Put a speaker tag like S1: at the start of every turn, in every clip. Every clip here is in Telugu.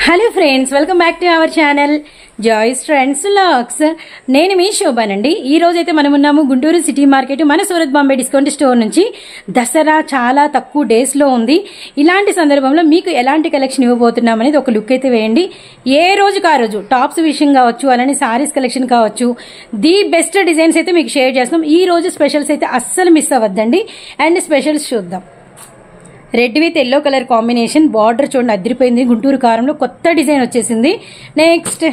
S1: Hello friends, welcome back to our channel Joy's Trends Vlogs. నేను మీ శోభానండి. ఈ రోజు అయితే మనం ఉన్నాము గుంటూరు సిటీ మార్కెట్ మన సూరత్ బాంబే డిస్కౌంట్ స్టోర్ నుంచి. దసరా చాలా తక్కువ డేస్ లో ఉంది. ఇలాంటి సందర్భంలో మీకు ఎలాంటి కలెక్షన్ ఇవ్వబోతున్నాం అనేది ఒక లుక్ అయితే వేయండి. ఏ రోజుకి ఆ రోజు టాప్స్ విషయం కావచ్చు, అలానే సారీస్ కలెక్షన్ కావచ్చు, ది బెస్ట్ డిజైన్స్ అయితే మీకు షేర్ చేస్తాం. ఈ రోజు స్పెషల్స్ అయితే అస్సలు మిస్ అవ్వద్దండి. అండ్ స్పెషల్స్ చూద్దాం. Red with yellow colour combination, border చూడండి అదిరిపోయింది. గుంటూరు కారంలో కొత్త డిజైన్ వచ్చేసింది. నెక్స్ట్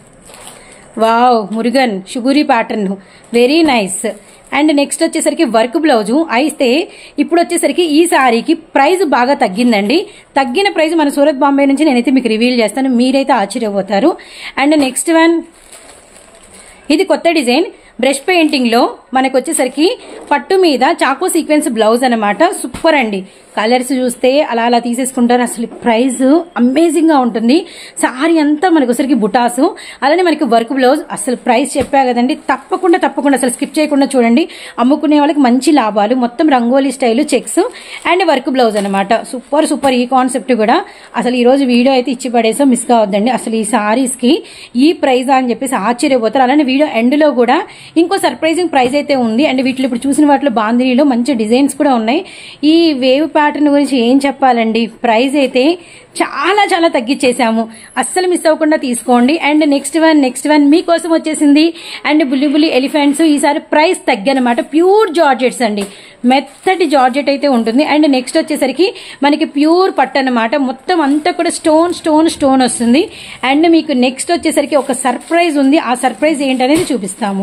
S1: వావ్, మురుగన్ షుగూరి pattern, very nice. And next వచ్చేసరికి వర్క్ బ్లౌజు అయితే ఇప్పుడు వచ్చేసరికి ఈ సారీకి ప్రైస్ బాగా తగ్గిందండి. తగ్గిన ప్రైస్ మన సూరత్ బాంబే నుంచి నేనైతే మీకు రివీల్ చేస్తాను, మీరైతే ఆశ్చర్యపోతారు. అండ్ నెక్స్ట్ వన్, ఇది కొత్త డిజైన్ బ్రష్ పెయింటింగ్ లో మనకు వచ్చేసరికి పట్టు మీద చాకో సీక్వెన్స్ బ్లౌజ్ అనమాట. సూపర్ అండి. కలర్స్ చూస్తే అలా అలా తీసేసుకుంటారు. అసలు ప్రైస్ అమేజింగ్ గా ఉంటుంది. సారీ అంతా మనకు వచ్చరికి బుటాసు, అలానే మనకి వర్క్ బ్లౌజ్. అసలు ప్రైస్ చెప్పా కదండి, తప్పకుండా అసలు స్కిప్ చేయకుండా చూడండి. అమ్ముకునే వాళ్ళకి మంచి లాభాలు. మొత్తం rangoli style, checks and work blouse అనమాట. సూపర్ ఈ కాన్సెప్ట్ కూడా. అసలు ఈ రోజు వీడియో అయితే ఇచ్చి పడేసో మిస్ కావద్దండి. అసలు ఈ సారీస్ కి ఈ ప్రైస్ అని చెప్పేసి ఆశ్చర్యపోతారు. అలానే వీడియో ఎండ్ లో కూడా ఇంకో సర్ప్రైజింగ్ ప్రైస్ అయితే ఉంది. అండ్ వీటిలో ఇప్పుడు చూసిన వాటిలో బాందినీలో మంచి డిజైన్స్ కూడా ఉన్నాయి. ఈ వేవ్ ప్యాటర్న్ గురించి ఏం చెప్పాలండి, ప్రైస్ అయితే చాలా తగ్గించేసాము. అస్సలు మిస్ అవ్వకుండా తీసుకోండి. అండ్ నెక్స్ట్ వన్ మీకోసం వచ్చేసింది. అండ్ బుల్లి ఎలిఫెంట్స్ ఈసారి ప్రైస్ తగ్గనమాట. ప్యూర్ జార్జెట్స్ అండి, మెత్తటి జార్జెట్ అయితే ఉంటుంది. అండ్ నెక్స్ట్ వచ్చేసరికి మనకి ప్యూర్ పట్టు అనమాట. మొత్తం అంతా కూడా స్టోన్ వస్తుంది. అండ్ మీకు నెక్స్ట్ వచ్చేసరికి ఒక సర్ప్రైజ్ ఉంది. ఆ సర్ప్రైజ్ ఏంటనేది చూపిస్తాము.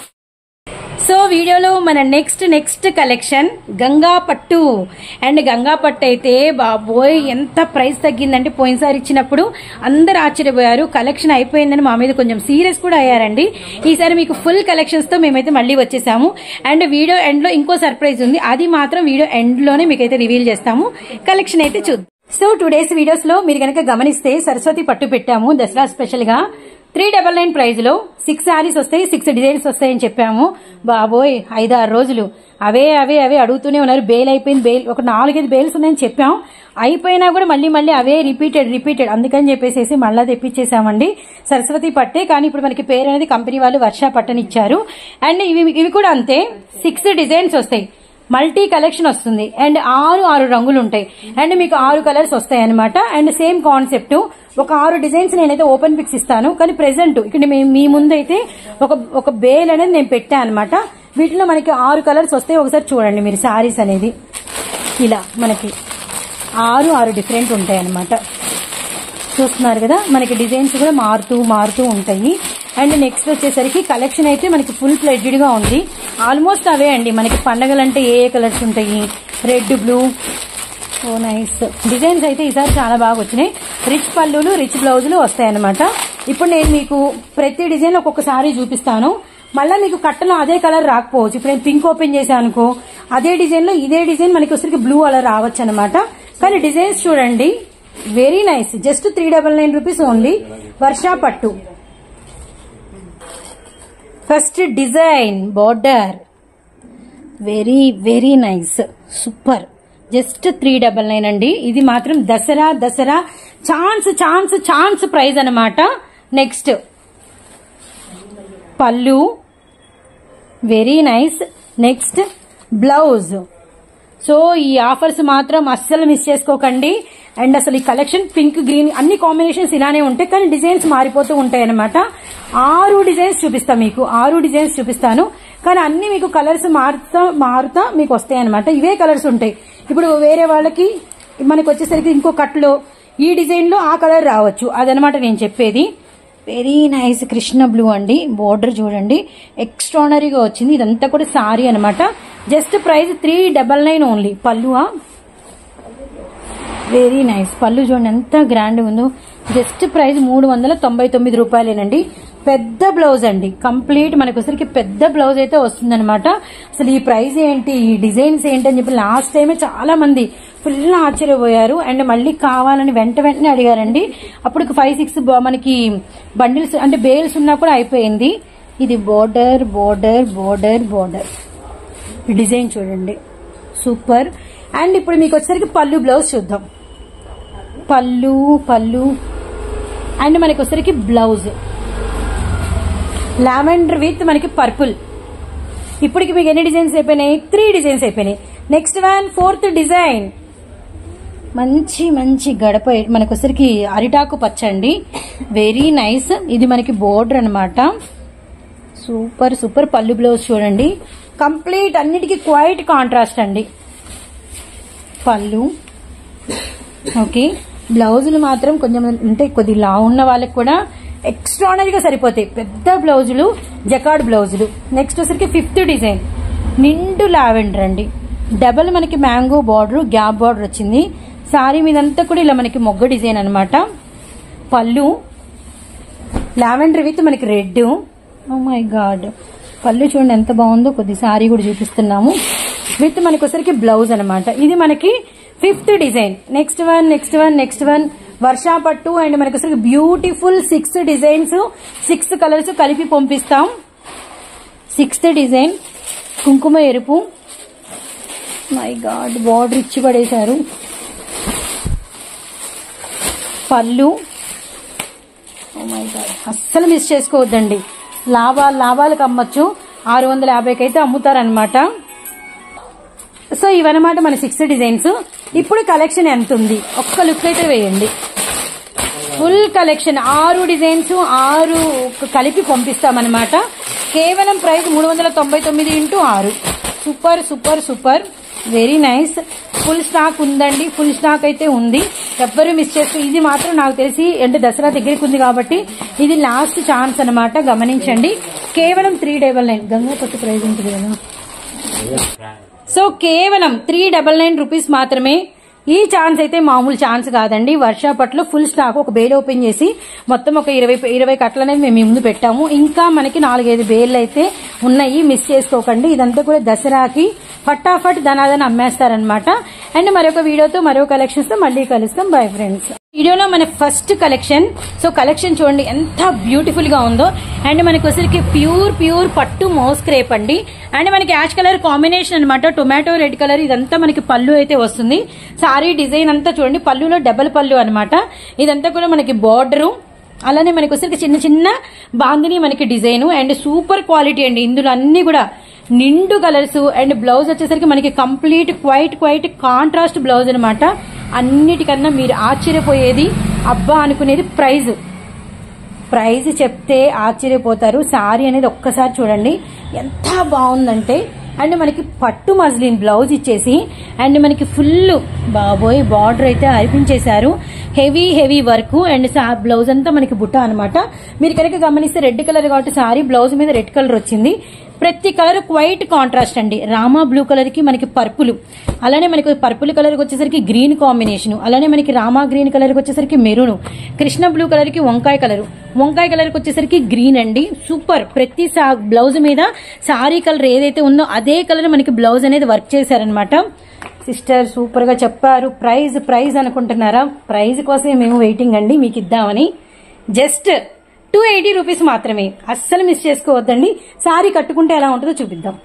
S1: సో వీడియోలో మన నెక్స్ట్ కలెక్షన్ గంగా పట్టు. అండ్ గంగా పట్టు అయితే బాబోయ్ ఎంత ప్రైస్ తగ్గిందంటే పోయినసారి ఇచ్చినప్పుడు అందరు ఆశ్చర్యపోయారు. కలెక్షన్ అయిపోయిందని మా మీద కొంచెం సీరియస్ కూడా అయ్యారండి. ఈసారి మీకు ఫుల్ కలెక్షన్స్ తో మేమైతే మళ్ళీ వచ్చేసాము. అండ్ వీడియో ఎండ్ లో ఇంకో సర్ప్రైజ్ ఉంది, అది మాత్రం వీడియో ఎండ్ లోనే మీకైతే రివీల్ చేస్తాము. కలెక్షన్ అయితే చూద్దాం. సో 2 days వీడియోస్ లో మీరు కనుక గమనిస్తే సరస్వతి పట్టు పెట్టాము దసరా స్పెషల్ గా. 399 ప్రైజ్ లో 6 శారీస్ వస్తాయి, 6 డిజైన్స్ వస్తాయని చెప్పాము. బాబోయ్ 5-6 రోజులు అవే అడుగుతూనే ఉన్నారు. బేల్ అయిపోయింది, ఒక 4-5 బేల్స్ ఉన్నాయని చెప్పాం. అయిపోయినా కూడా మళ్ళీ అవే రిపీటెడ్. అందుకని చెప్పేసి మళ్ళా తెప్పించేసామండి. సరస్వతి పట్టే, కానీ ఇప్పుడు మనకి పేరు అనేది కంపెనీ వాళ్ళు వర్ష పట్టనిచ్చారు. అండ్ ఇవి కూడా అంతే, 6 డిజైన్స్ వస్తాయి. మల్టీ కలెక్షన్ వస్తుంది. అండ్ 6 రంగులు ఉంటాయి. అండ్ మీకు 6 కలర్స్ వస్తాయి అనమాట. అండ్ సేమ్ కాన్సెప్ట్, ఒక 6 డిజైన్స్ నేనైతే ఓపెన్ పిక్స్ ఇస్తాను. కానీ ప్రెసెంట్ ఇక్కడ మీ ముందు అయితే ఒక బేల్ అనేది నేను పెట్టాను అనమాట. వీటిలో మనకి 6 కలర్స్ వస్తాయి. ఒకసారి చూడండి మీరు. సారీస్ అనేది ఇలా మనకి 6 డిఫరెంట్ ఉంటాయి అనమాట. చూస్తున్నారు కదా, మనకి డిజైన్స్ కూడా మారుతూ ఉంటాయి. అండ్ నెక్స్ట్ వచ్చేసరికి కలెక్షన్ అయితే మనకి ఫుల్ ఫ్లెడ్జ్డ్ గా ఉంది. ఆల్మోస్ట్ అవే అండి. మనకి పండగలంటే ఏ కలర్స్ ఉంటాయి, రెడ్, బ్లూ. ఓ నైస్ డిజైన్స్ అయితే ఈసారి చాలా బాగా వచ్చినాయి. రిచ్ పళ్ళులు, రిచ్ బ్లౌజులు వస్తాయన్నమాట. ఇప్పుడు నేను మీకు ప్రతి డిజైన్ ఒక్కొక్కసారి చూపిస్తాను. మళ్ళీ మీకు కట్టలో అదే కలర్ రాకపోవచ్చు. ఇప్పుడు నేను పింక్ ఓపెన్ చేశాను అనుకో, అదే డిజైన్ లో ఇదే డిజైన్ మనకి వచ్చరికి బ్లూ అలా రావచ్చు అనమాట. కానీ డిజైన్స్ చూడండి, very nice. Just 399 rupees only. Varsha పట్టు. First design border, very nice, super. Just 399 అండి. ఇది మాత్రం దసరా ఛాన్స్ ప్రైజ్ అనమాట. నెక్స్ట్ పళ్ళు, very nice. Next blouse. So ఈ ఆఫర్స్ మాత్రం అస్సలు మిస్ చేసుకోకండి. అండ్ అసలు ఈ కలెక్షన్ పింక్, గ్రీన్ అన్ని కాంబినేషన్స్ ఇలానే ఉంటాయి, కానీ డిజైన్స్ మారిపోతూ ఉంటాయి అనమాట. 6 డిజైన్స్ చూపిస్తాను మీకు. 6 డిజైన్స్ చూపిస్తాను, కానీ అన్ని మీకు కలర్స్ మారుతా మీకు వస్తాయి అనమాట. ఇవే కలర్స్ ఉంటాయి. ఇప్పుడు వేరే వాళ్ళకి మనకి వచ్చేసరికి ఇంకో కట్లో ఈ డిజైన్ లో ఆ కలర్ రావచ్చు. అదనమాట నేను చెప్పేది. వెరీ నైస్ కృష్ణ బ్లూ అండి. బోర్డర్ చూడండి ఎక్స్ట్రానరీగా వచ్చింది. ఇదంతా కూడా సారీ అనమాట. జస్ట్ ప్రైస్ 399 ఓన్లీ. పళ్ళువా, వెరీ నైస్. పళ్ళు చూడండి ఎంత గ్రాండ్ ఉందో. జస్ట్ ప్రైస్ 399 రూపాయలేనండి. పెద్ద బ్లౌజ్ అండి, కంప్లీట్ మనకు వచ్చరికి పెద్ద బ్లౌజ్ అయితే వస్తుందన్నమాట. అసలు ఈ ప్రైస్ ఏంటి, ఈ డిజైన్స్ ఏంటి అని చెప్పి లాస్ట్ టైమే చాలా మంది ఫుల్ ఆశ్చర్యపోయారు. అండ్ మళ్ళీ కావాలని వెంటనే అడిగారండి. అప్పుడు 5-6 మనకి బండిల్స్ అంటే బేల్స్ ఉన్నా కూడా అయిపోయింది. ఇది బోర్డర్ డిజైన్ చూడండి, సూపర్. అండ్ ఇప్పుడు మీకు వచ్చేసరికి పళ్ళు బ్లౌజ్ చూద్దాం. పళ్ళు అండ్ మనకి వచ్చరికి బ్లౌజ్ లావెండర్ విత్ మనకి పర్పుల్. ఇప్పటికి మీకు ఎన్ని డిజైన్స్ అయిపోయినాయి? 3 డిజైన్స్ అయిపోయినాయి. Next one 4th design. మంచి మంచి గడప మనకు వచ్చరికి అరిటాకు పచ్చండి, వెరీ నైస్. ఇది మనకి బోర్డర్ అనమాట. Super super. పళ్ళు బ్లౌజ్ చూడండి, కంప్లీట్ అన్నిటికీ క్వైట్ కాంట్రాస్ట్ అండి పళ్ళు. ఓకే, బ్లౌజులు మాత్రం కొంచెం అంటే కొద్ది లా ఉన్న వాళ్ళకి కూడా ఎక్స్ట్రానరీగా సరిపోతాయి పెద్ద బ్లౌజులు, జకార్డ్ బ్లౌజులు. నెక్స్ట్ వచ్చరికి 5th డిజైన్ నిండు లావెండర్ అండి, డబల్ మనకి మ్యాంగో బార్డర్, గ్యాప్ బార్డర్ వచ్చింది. సారీ మీదంతా కూడా ఇలా మనకి మొగ్గ డిజైన్ అనమాట. పళ్ళు లావెండర్ విత్ మనకి రెడ్. ఓ మై గాడ్, పళ్ళు చూడండి ఎంత బాగుందో. కొద్ది సారీ కూడా చూపిస్తున్నాము విత్ మనకి వచ్చరికి బ్లౌజ్ అనమాట. ఇది మనకి 5th design. Next one next one next one Varsha పట్టు అండ్ మనకి వచ్చరికి బ్యూటిఫుల్ 6 డిజైన్స్, 6 కలర్స్ కలిపి పంపిస్తాం. 6th డిజైన్ కుంకుమ ఎరుపు. మై గాడ్, బార్డర్ ఇచ్చి పడేశారు. పళ్ళు, ఓ మై గాడ్, అస్సలు మిస్ చేసుకోవద్దండి. లాభాలకు అమ్మచ్చు, 650కి అయితే అమ్ముతారనమాట. సో ఇవన్నమాట మన 6 డిజైన్స్. ఇప్పుడు కలెక్షన్ ఎంత ఉంది ఒక్క లుక్ అయితే వేయండి. ఫుల్ కలెక్షన్ 6 డిజైన్స్ 6 కలిపి పంపిస్తామన్నమాట. కేవలం price 399 × 6. Super super super, very nice. Full stock ఉందండి, ఫుల్ స్టాక్ అయితే ఉంది, ఎవ్వరు మిస్ చేస్తూ. ఇది మాత్రం నాకు తెలిసి అంటే దసరా దగ్గరికి ఉంది కాబట్టి ఇది లాస్ట్ ఛాన్స్ అనమాట, గమనించండి. కేవలం 399. గంగా పట్టు ప్రైస్ ఉంటుంది కదా. సో కేవలం 399 రూపీస్ మాత్రమే. ఈ ఛాన్స్ అయితే మామూలు ఛాన్స్ కాదండి. వర్షా పట్టులో ఫుల్ స్టాక్ ఒక బేల్ ఓపెన్ చేసి మొత్తం ఒక 20 కట్టలు అనేది మేము ముందు పెట్టాము. ఇంకా మనకి 4-5 బేళ్లు అయితే ఉన్నాయి, మిస్ చేసుకోకండి. ఇదంతా కూడా దసరాకి ఫటాఫట్ ధనాదన అమ్మేస్తారనమాట. అండ్ మరొక వీడియోతో మరో కలెక్షన్స్ తో మళ్ళీ కలుస్తాం. Bye friends. వీడియోలో మన ఫస్ట్ కలెక్షన్. సో కలెక్షన్ చూడండి ఎంత బ్యూటిఫుల్ గా ఉందో. అండ్ మనకి వచ్చరికి ప్యూర్ పట్టు మోస్ క్రేప్ అండి. అండ్ మనకి యాష్ కలర్ కాంబినేషన్ అనమాట, టొమాటో రెడ్ కలర్. ఇదంతా మనకి పళ్ళు అయితే వస్తుంది. సారీ డిజైన్ అంతా చూడండి, పళ్ళులో డబల్ పళ్ళు అనమాట. ఇదంతా కూడా మనకి బార్డరు, అలానే మనకి వచ్చరికి చిన్న చిన్న బాందిని మనకి డిజైన్. అండ్ సూపర్ క్వాలిటీ అండి. ఇందులో అన్ని కూడా నిండు కలర్స్. అండ్ బ్లౌజ్ వచ్చేసరికి మనకి కంప్లీట్ క్వైట్ కాంట్రాస్ట్ బ్లౌజ్ అనమాట. అన్నిటికన్నా మీరు ఆశ్చర్యపోయేది, అబ్బా అనుకునేది ప్రైజ్ చెప్తే ఆశ్చర్యపోతారు. సారీ అనేది ఒక్కసారి చూడండి ఎంత బాగుందంటే. అండ్ మనకి పట్టు మజ్లిన్ బ్లౌజ్ ఇచ్చేసి అండ్ మనకి ఫుల్ బాబోయ్ బార్డర్ అయితే అరిపించేశారు. Heavy work. అండ్ బ్లౌజ్ అంతా మనకి బుట్ట అనమాట. మీరు కనుక గమనిస్తే రెడ్ కలర్ కాబట్టి సారీ బ్లౌజ్ మీద రెడ్ కలర్ వచ్చింది. ప్రతి కలర్ క్వైట్ కాంట్రాస్ట్ అండి. రామా బ్లూ కలర్ కి మనకి పర్పుల్, అలానే మనకి పర్పుల్ కలర్ కి వచ్చేసరికి గ్రీన్ కాంబినేషన్, అలానే మనకి రామా గ్రీన్ కలర్ కి వచ్చేసరికి మెరూన్, కృష్ణ బ్లూ కలర్ కి వంకాయ కలర్ కి వచ్చేసరికి గ్రీన్ అండి. సూపర్. ప్రతి బ్లౌజ్ మీద సారీ కలర్ ఏదైతే ఉందో అదే కలర్ మనకి బ్లౌజ్ అనేది వర్క్ చేశారనమాట. సిస్టర్ సూపర్ గా చెప్పారు. ప్రైజ్ అనుకుంటున్నారా? ప్రైజ్ కోసమే మేము వెయిటింగ్ అండి, మీకు ఇద్దామని. జస్ట్ 280 రూపీస్ మాత్రమే, అస్సలు మిస్ చేసుకోవద్దండి. సారీ కట్టుకుంటే ఎలా ఉంటుందో చూపిద్దాం.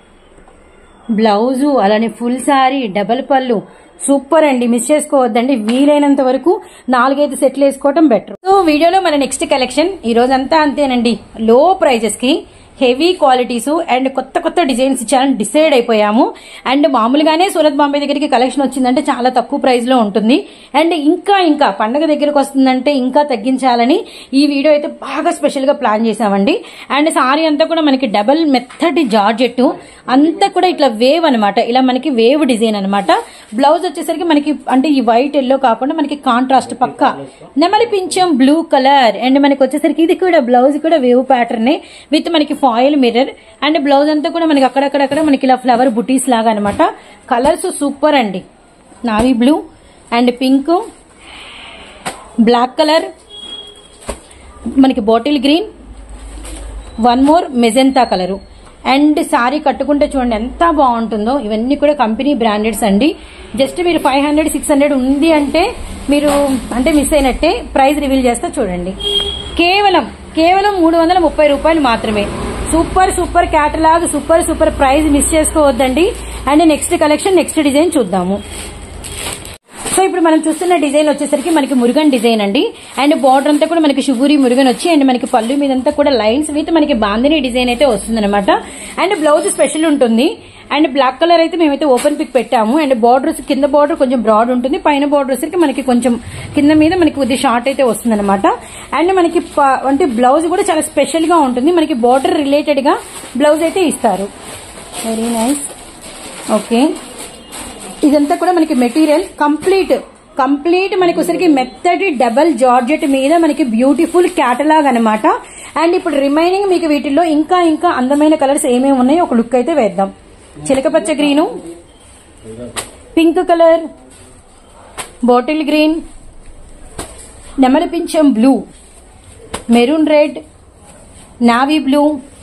S1: బ్లౌజు అలానే ఫుల్ సారీ, డబల్ పళ్ళు, సూపర్ అండి, మిస్ చేసుకోవద్దండి. వీలైనంత వరకు 4-5 సెట్లు వేసుకోవడం బెటర్. సో వీడియోలో మన నెక్స్ట్ కలెక్షన్. ఈ రోజంతా అంతేనండి, లో ప్రైజెస్ కి హెవీ క్వాలిటీస్ అండ్ కొత్త డిజైన్స్ ఇచ్చారని డిసైడ్ అయిపోయాము. అండ్ మామూలుగానే సూరత్ బాంబే దగ్గరికి కలెక్షన్ వచ్చిందంటే చాలా తక్కువ ప్రైస్ లో ఉంటుంది. అండ్ ఇంకా పండగ దగ్గరకు వస్తుందంటే ఇంకా తగ్గించాలని ఈ వీడియో అయితే బాగా స్పెషల్ గా ప్లాన్ చేసామండి. అండ్ సారీ అంతా కూడా మనకి డబల్ మెథడ్ జార్జెట్ అంతా కూడా ఇట్లా వేవ్ అనమాట, ఇలా మనకి వేవ్ డిజైన్ అనమాట. బ్లౌజ్ వచ్చేసరికి మనకి అంటే ఈ వైట్ ఎల్లో కాకుండా మనకి కాంట్రాస్ట్ పక్క నెమలి పింఛం బ్లూ కలర్. అండ్ మనకి వచ్చేసరికి ఇది కూడా బ్లౌజ్ కూడా వేవ్ ప్యాటర్న్ విత్ మనకి ఫాయిల్ మిర్రర్. అండ్ బ్లౌజ్ అంతా కూడా మనకి అక్కడక్కడ మనకి ఇలా ఫ్లవర్ బుటీస్ లాగా అనమాట. కలర్స్ సూపర్ అండి. Navy blue and pink, black colour, మనకి bottle green, one more magenta colour. And sari కట్టుకుంటే చూడండి ఎంత బాగుంటుందో. ఇవన్నీ కూడా కంపెనీ బ్రాండెడ్స్ అండి. జస్ట్ మీరు 500-600 ఉంది అంటే మీరు అంటే మిస్ అయినట్టే. ప్రైస్ రివీల్ చేస్తా చూడండి. కేవలం 330 రూపాయలు మాత్రమే. Super catalogue, super price, miss చేసుకోవద్దండి. And next collection, next design చూద్దాము. సో ఇప్పుడు మనం చూస్తున్న డిజైన్ వచ్చేసరికి మనకి మురుగన్ డిజైన్ అండి. అండ్ బార్డర్ అంతా కూడా మనకి షుగూరి మురుగన్ వచ్చి అండ్ మనకి పళ్ళు మీదంతా కూడా లైన్స్ విత్ మనకి బాందిని డిజైన్ అయితే వస్తుంది అనమాట. అండ్ బ్లౌజ్ స్పెషల్ ఉంటుంది. అండ్ బ్లాక్ కలర్ అయితే మేమైతే ఓపెన్ పిక్ పెట్టాము. అండ్ బార్డర్స్ కింద బార్డర్ కొంచెం బ్రాడ్ ఉంటుంది, పైన బార్డర్ వచ్చేసరికి మనకి కొంచెం కింద మీద మనకి కొద్ది షార్ట్ అయితే వస్తుంది అనమాట. అండ్ మనకి అంటే బ్లౌజ్ కూడా చాలా స్పెషల్ గా ఉంటుంది. మనకి బార్డర్ రిలేటెడ్ గా బ్లౌజ్ అయితే ఇస్తారు. Very nice. ఓకే, ఇదంతా కూడా మనకి మెటీరియల్ కంప్లీట్ మనకి వచ్చరికి మెత్తటి డబల్ జార్జెట్ మీద మనకి బ్యూటిఫుల్ క్యాటలాగ్ అనమాట. అండ్ ఇప్పుడు రిమైనింగ్ మీకు వీటిల్లో ఇంకా అందమైన కలర్స్ ఏమేమి ఉన్నాయో ఒక లుక్ అయితే వేద్దాం. చిలకపచ్చ green, pink colour, bottle green, నెమలి పింఛం blue, maroon red, navy blue,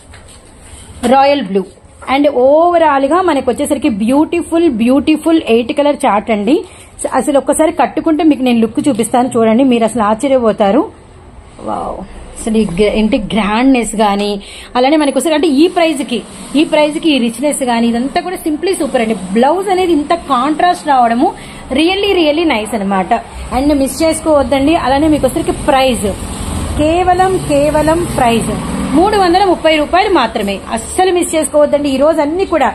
S1: royal blue. And overall గా మనకు వచ్చేసరికి బ్యూటిఫుల్ 8 కలర్ చార్ట్ అండి. అసలు ఒక్కసారి కట్టుకుంటే మీకు నేను లుక్ చూపిస్తాను చూడండి, మీరు అసలు ఆశ్చర్యపోతారు. వావ్, అసలు ఏంటి గ్రాండ్నెస్ గానీ, అలానే మనకి వస్తుంది అంటే ఈ ప్రైజ్ కి రిచ్నెస్ గానీ ఇదంతా కూడా సింప్లీ సూపర్ అండి. బ్లౌజ్ అనేది ఇంత కాంట్రాస్ట్ రావడము రియల్లీ నైస్ అనమాట. అండ్ మిస్ చేసుకోవద్దండి. అలానే మీకు వచ్చరికి ప్రైజ్ కేవలం ప్రైజ్ 330 రూపాయలు మాత్రమే. అస్సలు మిస్ చేసుకోవద్దండి. ఈ రోజు అన్ని కూడా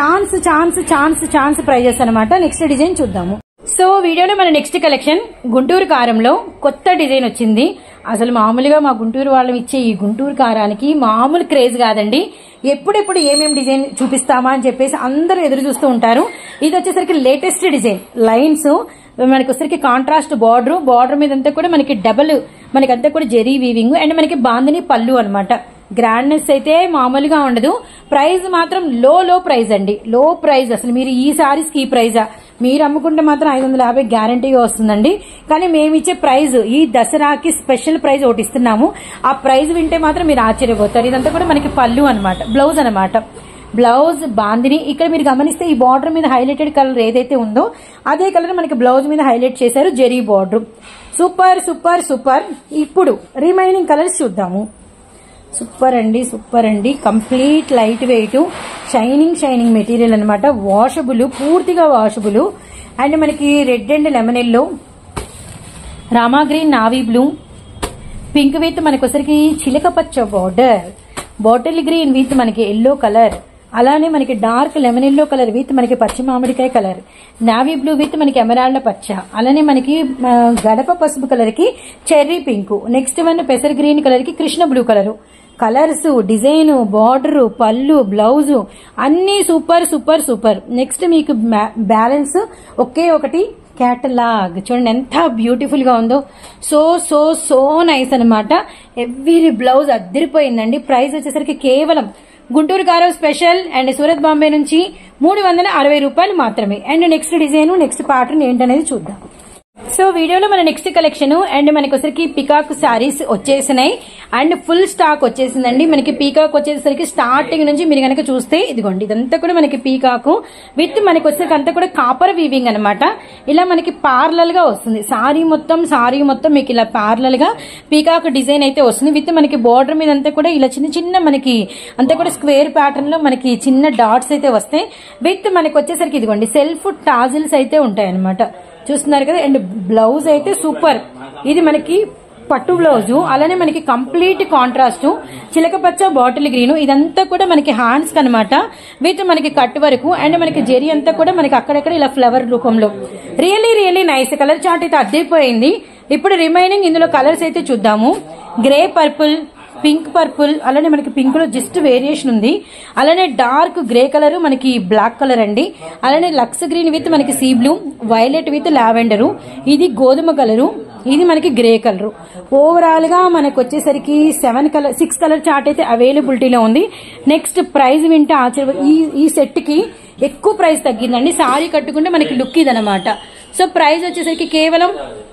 S1: ఛాన్స్ ప్రైజెస్ అనమాట. నెక్స్ట్ డిజైన్ చూద్దాము. సో వీడియోలో మన నెక్స్ట్ కలెక్షన్ గుంటూరు కారంలో కొత్త డిజైన్ వచ్చింది. అసలు మామూలుగా మా గుంటూరు వాళ్ళం ఇచ్చే ఈ గుంటూరు కారానికి మామూలు క్రేజ్ కాదండి. ఎప్పుడెప్పుడు ఏమేమి డిజైన్ చూపిస్తామా అని చెప్పేసి అందరూ ఎదురు చూస్తూ ఉంటారు. ఇది వచ్చేసరికి లేటెస్ట్ డిజైన్ లైన్స్ మనకి వచ్చరికి కాంట్రాస్ట్ బార్డర్ మీద అంతా కూడా మనకి డబుల్ మనకంతా కూడా జెరీ వీవింగ్ అండ్ మనకి బాందిని పళ్ళు అనమాట. గ్రాండ్నెస్ అయితే మామూలుగా ఉండదు. ప్రైస్ మాత్రం లో ప్రైస్ అండి. లో ప్రైస్. అసలు మీరు ఈ సారీస్ కి ఈ ప్రైజా? మీరు అమ్ముకుంటే మాత్రం 550 గ్యారంటీగా వస్తుందండి. కానీ మేమిచ్చే ప్రైజ్ ఈ దసరాకి స్పెషల్ ప్రైజ్ ఒకటి ఇస్తున్నాము. ఆ ప్రైజ్ వింటే మాత్రం మీరు ఆశ్చర్యపోతారు. ఇదంతా కూడా మనకి పళ్ళు అనమాట, బ్లౌజ్ అనమాట. బ్లౌజ్ బాందిని ఇక్కడ మీరు గమనిస్తే ఈ బార్డర్ మీద హైలైటెడ్ కలర్ ఏదైతే ఉందో అదే కలర్ మనకి బ్లౌజ్ మీద హైలైట్ చేశారు, జెరీ బార్డర్. సూపర్. ఇప్పుడు రిమైనింగ్ కలర్స్ చూద్దాము. సూపర్ అండి. Complete light weight shining material అనమాట. వాషబుల్, పూర్తిగా వాషబుల్. అండ్ మనకి red and lemon yellow, Rama green, navy blue, pink with మనకి వచ్చరికి చిలక పచ్చ బార్డర్, బాటిల్ గ్రీన్ విత్ మనకి ఎల్లో కలర్, అలానే మనకి dark lemon yellow colour with మనకి పచ్చి మామిడికాయ కలర్, నావీ బ్లూ విత్ మనకి ఎమరాల్డ్ పచ్చ, అలానే మనకి గడప పసుపు కలర్ కి చెర్రీ పింక్, నెక్స్ట్ వన్ పెసర్ గ్రీన్ కలర్ కి Krishna blue colour. Colours, design, border, పళ్ళు, బ్లౌజ్ అన్ని సూపర్. నెక్స్ట్ మీకు బ్యాలెన్స్ ఒకే ఒకటి క్యాటలాగ్ చూడండి ఎంత బ్యూటిఫుల్ గా ఉందో. సో నైస్ అనమాట. ఎవ్రీ బ్లౌజ్ అద్దరిపోయిందండి. ప్రైస్ వచ్చేసరికి కేవలం గుంటూరు కారం స్పెషల్ అండ్ సూరత్ బాంబే నుంచి 360 రూపాయలు మాత్రమే. And next design, next pattern ఏంటనేది చూద్దాం. సో వీడియోలో మన నెక్స్ట్ కలెక్షన్ అండ్ మనకి వచ్చరికి పీకాక్ సారీస్ వచ్చేసినాయి అండ్ ఫుల్ స్టాక్ వచ్చేసిందండి. మనకి పీకాక్ వచ్చేసరికి స్టార్టింగ్ నుంచి మీరు కనుక చూస్తే ఇదిగోండి ఇదంతా కూడా మనకి పీకాక్ విత్ మనకి వచ్చేసరికి అంతా కూడా కాపర్ వీవింగ్ అనమాట. ఇలా మనకి పార్లల్ గా వస్తుంది. సారీ మొత్తం మీకు ఇలా పార్లల్ గా పీకాక్ డిజైన్ అయితే వస్తుంది. విత్ మనకి బార్డర్ మీద అంతా కూడా ఇలా చిన్న మనకి అంతా కూడా స్క్వేర్ ప్యాటర్న్ లో మనకి చిన్న డాట్స్ అయితే వస్తాయి. విత్ మనకి వచ్చేసరికి ఇదిగోండి సెల్ఫ్ టాజిల్స్ అయితే ఉంటాయి అనమాట. చూస్తున్నారు కదా. అండ్ బ్లౌజ్ అయితే సూపర్. ఇది మనకి పట్టు బ్లౌజ్, అలానే మనకి కంప్లీట్ కాంట్రాస్ట్ చిలకపచ్చ బాటిల్ గ్రీన్. ఇదంతా కూడా మనకి హ్యాండ్స్ కనమాట విత్ మనకి కట్ వరకు అండ్ మనకి జెరీ అంతా కూడా మనకి అక్కడక్కడ ఇలా ఫ్లవర్ రూపంలో. Really nice. కలర్ చార్ట్ అయితే అద్దైపోయింది. ఇప్పుడు రిమైనింగ్ ఇందులో కలర్స్ అయితే చూద్దాము. గ్రే పర్పుల్, పింక్ పర్పుల్, అలానే మనకి పింక్ లో జస్ట్ వేరియేషన్ ఉంది. అలానే డార్క్ గ్రే కలర్ మనకి బ్లాక్ కలర్ అండి. అలానే లక్స్ గ్రీన్ విత్ మనకి sea blue, violet with lavender, ఇది గోధుమ కలరు, ఇది మనకి గ్రే కలర్. ఓవరాల్ గా మనకు వచ్చేసరికి 6 కలర్ చార్ట్ అయితే అవైలబిలిటీలో ఉంది. నెక్స్ట్ ప్రైస్ వింటే ఈ సెట్ కి ఎక్కువ ప్రైస్ తగ్గిందండి. సారీ కట్టుకుంటే మనకి లుక్ ఇదనమాట. సో ప్రైస్ వచ్చేసరికి కేవలం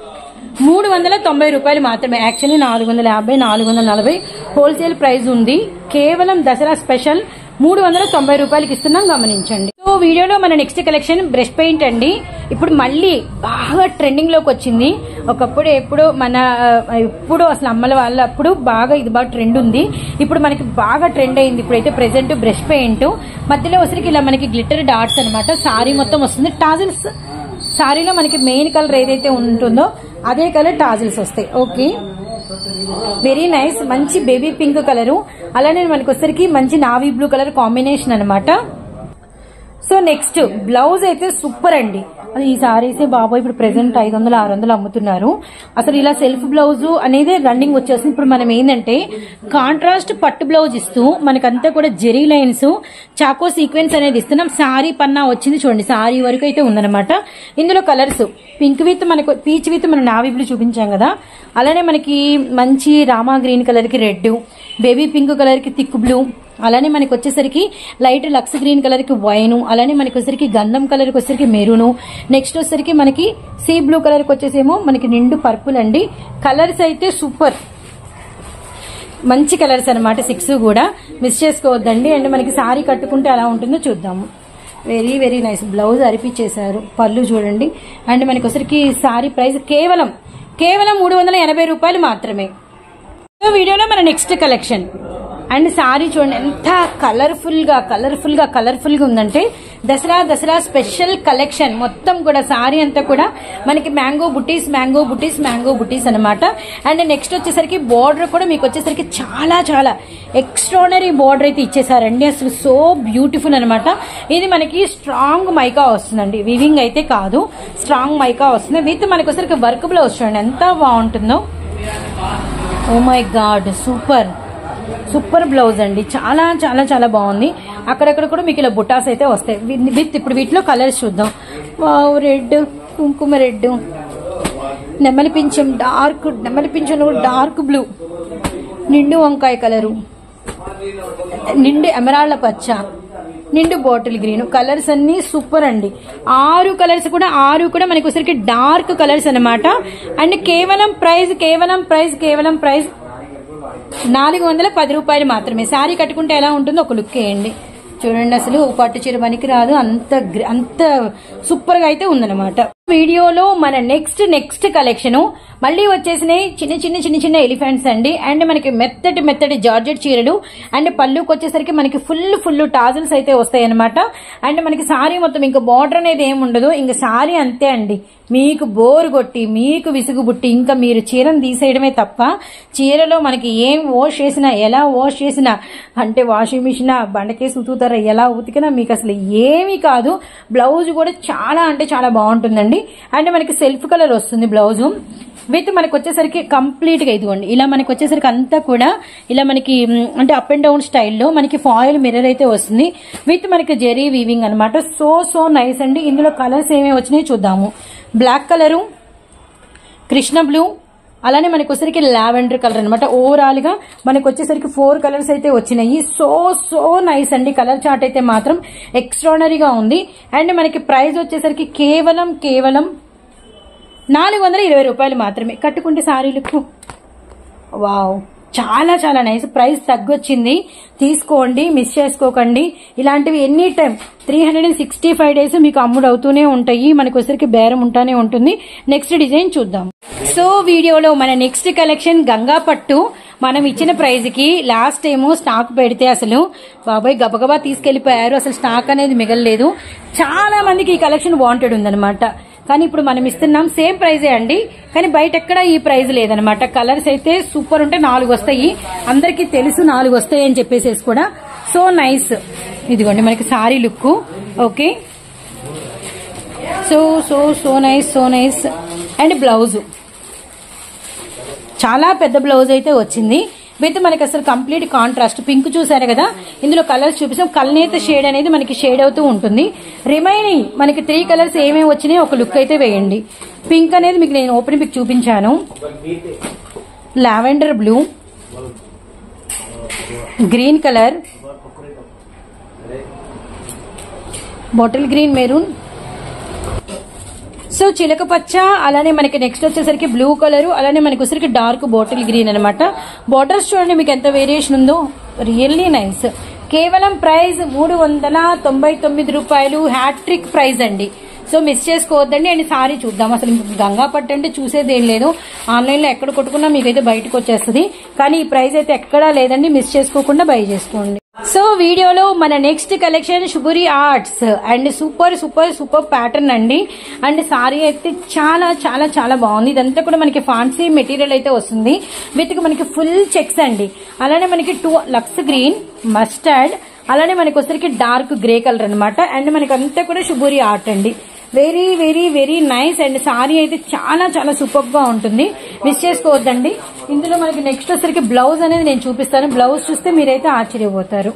S1: 390 రూపాయలు మాత్రమే. యాక్చువల్లీ 450, 440 హోల్సేల్ ప్రైస్ ఉంది. కేవలం దసరా స్పెషల్ 390 రూపాయలకి ఇస్తున్నాం, గమనించండి. సో వీడియోలో మన నెక్స్ట్ కలెక్షన్ బ్రష్ పెయింట్ అండి. ఇప్పుడు మళ్ళీ బాగా ట్రెండింగ్ లోకి వచ్చింది. ఒకప్పుడు ఎప్పుడు అసలు అమ్మల వాళ్ళప్పుడు బాగా ఇది బాగా ట్రెండ్ ఉంది. ఇప్పుడు మనకి బాగా ట్రెండ్ అయింది. ఇప్పుడైతే ప్రెసెంట్ బ్రష్ పెయింట్ మధ్యలో వచ్చరికి ఇలా మనకి గ్లిటర్ డాట్స్ అనమాట. సారీ మొత్తం వస్తుంది. టాజిల్స్ సారీలో మనకి మెయిన్ కలర్ ఏదైతే ఉంటుందో అదే కలర్ టాజిల్స్ వస్తాయి. Okay, very nice. మంచి బేబీ పింక్ కలరు, అలానే మనకి వచ్చరికి మంచి నావీ బ్లూ కలర్ కాంబినేషన్ అనమాట. సో నెక్స్ట్ బ్లౌజ్ అయితే సూపర్ అండి. అది ఈ సారీసే బాబోయ్ ఇప్పుడు ప్రెసెంట్ 500-600 అమ్ముతున్నారు. అసలు ఇలా సెల్ఫ్ బ్లౌజ్ అనేది రన్నింగ్ వచ్చేస్తుంది. ఇప్పుడు మనం ఏంటంటే కాంట్రాస్ట్ పట్టు బ్లౌజ్ ఇస్తూ మనకంతా కూడా జెరీ లైన్స్, చాకో సీక్వెన్స్ అనేది ఇస్తున్నాం. సారీ పన్నా వచ్చింది చూడండి, సారీ వరకు అయితే ఉందన్నమాట. ఇందులో కలర్స్ పింక్ విత్ మనకు పీచ్ విత్ మనం నావీ బ్లూ చూపించాం కదా, అలానే మనకి మంచి రామా గ్రీన్ కలర్ కి రెడ్, బేబీ పింక్ కలర్ కి థిక్ బ్లూ, అలానే మనకి వచ్చేసరికి లైట్ లక్స్ గ్రీన్ కలర్ కి వైన్, అలానే మనకి వచ్చేసరికి గంధం కలర్ కి వచ్చేసరికి మెరూను, నెక్స్ట్ వచ్చేసరికి మనకి సీ బ్లూ కలర్ కి వచ్చేసేమో మనకి నిండు పర్పుల్ అండి. కలర్స్ అయితే సూపర్, మంచి కలర్స్ అనమాట. 6 కూడా మిస్ చేసుకోవద్దండి. అండ్ మనకి సారీ కట్టుకుంటే ఎలా ఉంటుందో చూద్దాము. Very very nice. బ్లౌజ్ అరిపించేశారు, పళ్ళు చూడండి. అండ్ మనకి వచ్చేసరికి సారీ ప్రైస్ కేవలం 380 రూపాయలు మాత్రమే. వీడియోలో మన నెక్స్ట్ కలెక్షన్ అండ్ సారీ చూడండి ఎంత కలర్ఫుల్ గా ఉందంటే దసరా స్పెషల్ కలెక్షన్. మొత్తం కూడా సారీ అంతా కూడా మనకి మ్యాంగో బుటీస్ అనమాట. అండ్ నెక్స్ట్ వచ్చేసరికి బోర్డర్ కూడా మీకు వచ్చేసరికి చాలా ఎక్స్ట్రాడనరీ బోర్డర్ అయితే ఇచ్చేసారండి. అసలు సో బ్యూటిఫుల్ అనమాట. ఇది మనకి స్ట్రాంగ్ మైకా వస్తుందండి, వివింగ్ అయితే కాదు, స్ట్రాంగ్ మైకా వస్తుంది. విత్ మనకి వచ్చేసరికి వర్క్ బ్లౌజ్ చూడండి ఎంత బాగుంటుందో. Oh my god, super blouse అండి. చాలా బాగుంది. అక్కడక్కడ కూడా మీకు ఇలా బుటాస్ అయితే వస్తాయి విత్. ఇప్పుడు వీటిలో కలర్స్ చూద్దాం. వావ్, రెడ్, కుంకుమ రెడ్, నెమలి పింఛం డార్క్ బ్లూ, నిండు వంకాయ కలరు, నిండు ఎమరాళ్ల పచ్చ, నిండు బాటిల్ గ్రీన్. కలర్స్ అన్ని సూపర్ అండి. 6 కలర్స్ కూడా మనకి వచ్చరికి డార్క్ కలర్స్ అనమాట. అండ్ కేవలం ప్రైస్ 410 రూపాయలు మాత్రమే. సారీ కట్టుకుంటే ఎలా ఉంటుందో ఒక లుక్ వేయండి చూడండి. అసలు పట్టు చీర పనికి రాదు, అంత సూపర్ గా అయితే ఉందన్నమాట. వీడియోలో మన నెక్స్ట్ కలెక్షన్ మళ్ళీ వచ్చేసినాయి చిన్న ఎలిఫెంట్స్ అండి. అండ్ మనకి మెత్తటి జార్జెట్ చీరలు. అండ్ పళ్ళుకి వచ్చేసరికి మనకి ఫుల్ టాజిల్స్ అయితే వస్తాయి అనమాట. అండ్ మనకి సారీ మొత్తం ఇంకా బార్డర్ అనేది ఏమి ఉండదు. ఇంకా సారీ అంతే అండి. మీకు బోర్ కొట్టి మీకు విసుగు బుట్టి ఇంకా మీరు చీరను తీసేయడమే తప్ప చీరలో మనకి ఏం వాష్ చేసినా ఎలా వాష్ చేసినా అంటే వాషింగ్ మిషన్ బండకేసి ఉతుకుతారా ఎలా ఉతికినా మీకు అసలు ఏమీ కాదు. బ్లౌజ్ కూడా చాలా బాగుంటుందండి. అండ్ మనకి సెల్ఫ్ కలర్ వస్తుంది బ్లౌజ్ విత్ మనకి వచ్చేసరికి కంప్లీట్ గా ఇదిగోండి ఇలా మనకి వచ్చేసరికి అంతా కూడా ఇలా మనకి అంటే అప్ అండ్ డౌన్ స్టైల్లో మనకి ఫాయిల్ మిర్రర్ అయితే వస్తుంది విత్ మనకి జెరీ వీవింగ్ అనమాట. సో నైస్ అండి. ఇందులో కలర్స్ ఏమేమి వచ్చినాయి చూద్దాము. బ్లాక్ కలరు, కృష్ణ బ్లూ, అలానే మనకి వచ్చేసరికి లావెండర్ కలర్ అనమాట. ఓవరాల్ గా మనకి వచ్చేసరికి 4 కలర్స్ అయితే వచ్చినాయి. సో నైస్ అండి. కలర్ చార్ట్ అయితే మాత్రం ఎక్స్ట్రాడనరీగా ఉంది. అండ్ మనకి ప్రైస్ వచ్చేసరికి కేవలం 420 రూపాయలు మాత్రమే. కట్టుకుంటే సారీ లుక్ వావ్, చాలా నైస్. ప్రైస్ తగ్గొచ్చింది, తీసుకోండి, మిస్ చేసుకోకండి. ఇలాంటివి ఎనీ టైం 365 డేస్ మీకు అమ్ముడు అవుతూనే ఉంటాయి. మనకు వచ్చరికి బేరం ఉంటానే ఉంటుంది. నెక్స్ట్ డిజైన్ చూద్దాం. సో వీడియోలో మన నెక్స్ట్ కలెక్షన్ గంగా పట్టు. మనం ఇచ్చిన ప్రైజ్ కి లాస్ట్ ఏమో స్టాక్ పెడితే అసలు బాబాయ్ గబగబా తీసుకెళ్లిపోయారు. అసలు స్టాక్ అనేది మిగలలేదు. చాలా మందికి ఈ కలెక్షన్ వాంటెడ్ ఉందన్నమాట. కానీ ఇప్పుడు మనం ఇస్తున్నాం సేమ్ ప్రైజే అండి, కానీ బయట ఎక్కడ ఈ ప్రైజ్ లేదనమాట. కలర్స్ అయితే సూపర్ ఉంటే 4 వస్తాయి. అందరికీ తెలుసు 4 వస్తాయి అని చెప్పేసి కూడా. So nice. ఇదిగోండి మనకి sari look. Okay, so nice. And blouse చాలా పెద్ద బ్లౌజ్ అయితే వచ్చింది విత్ మనకి అసలు కంప్లీట్ కాంట్రాస్ట్. పింక్ చూసారు కదా, ఇందులో కలర్స్ చూపిస్తాం. కల్నేత షేడ్ అనేది మనకి షేడ్ అవుతూ ఉంటుంది. రిమైనింగ్ మనకి 3 కలర్స్ ఏమేమి వచ్చినాయి ఒక లుక్ అయితే వేయండి. పింక్ అనేది మీకు నేను ఓపెన్ పిక్ చూపించాను. Lavender blue, green colour, bottle green maroon, so చిలక పచ్చ, అలానే మనకి నెక్స్ట్ వచ్చేసరికి బ్లూ కలర్, అలానే మనకి వచ్చేసరికి డార్క్ బాటిల్ గ్రీన్ అనమాట. బార్డర్స్ చూడండి మీకు ఎంత వేరియేషన్ ఉందో, రియల్లీ నైస్. కేవలం ప్రైస్ 399 రూపాయలు. హ్యాట్రిక్ ప్రైజ్ అండి. సో మిస్ చేసుకోవద్దండి. అండ్ సారీ చూద్దాం. అసలు గంగా పట్టు అంటే చూసేది ఏం లేదు, ఆన్లైన్లో ఎక్కడ కొట్టుకున్నా మీకైతే బయటకు వచ్చేస్తుంది. కానీ ఈ ప్రైస్ అయితే ఎక్కడా లేదండి, మిస్ చేసుకోకుండా బై చేసుకోండి. సో వీడియోలో మన next collection Shuburi arts and super super super pattern అండి. అండ్ సారీ అయితే చాలా చాలా చాలా బాగుంది. ఇదంతా కూడా మనకి ఫ్యాన్సీ మెటీరియల్ అయితే వస్తుంది విత్ మనకి ఫుల్ చెక్స్ అండి. అలానే మనకి 2 లక్స్ గ్రీన్, మస్టర్డ్, అలానే మనకి వచ్చరికి డార్క్ గ్రే కలర్ అనమాట. అండ్ మనకి అంతా కూడా శుభురి ఆర్ట్ అండి. Very very very nice. And sari అయితే చాలా చాలా సూపర్ గా ఉంటుంది, మిస్ చేసుకోవద్దండి. ఇందులో మనకి నెక్స్ట్ వచ్చరికి బ్లౌజ్ అనేది నేను చూపిస్తాను. బ్లౌజ్ చూస్తే మీరైతే ఆశ్చర్యపోతారు.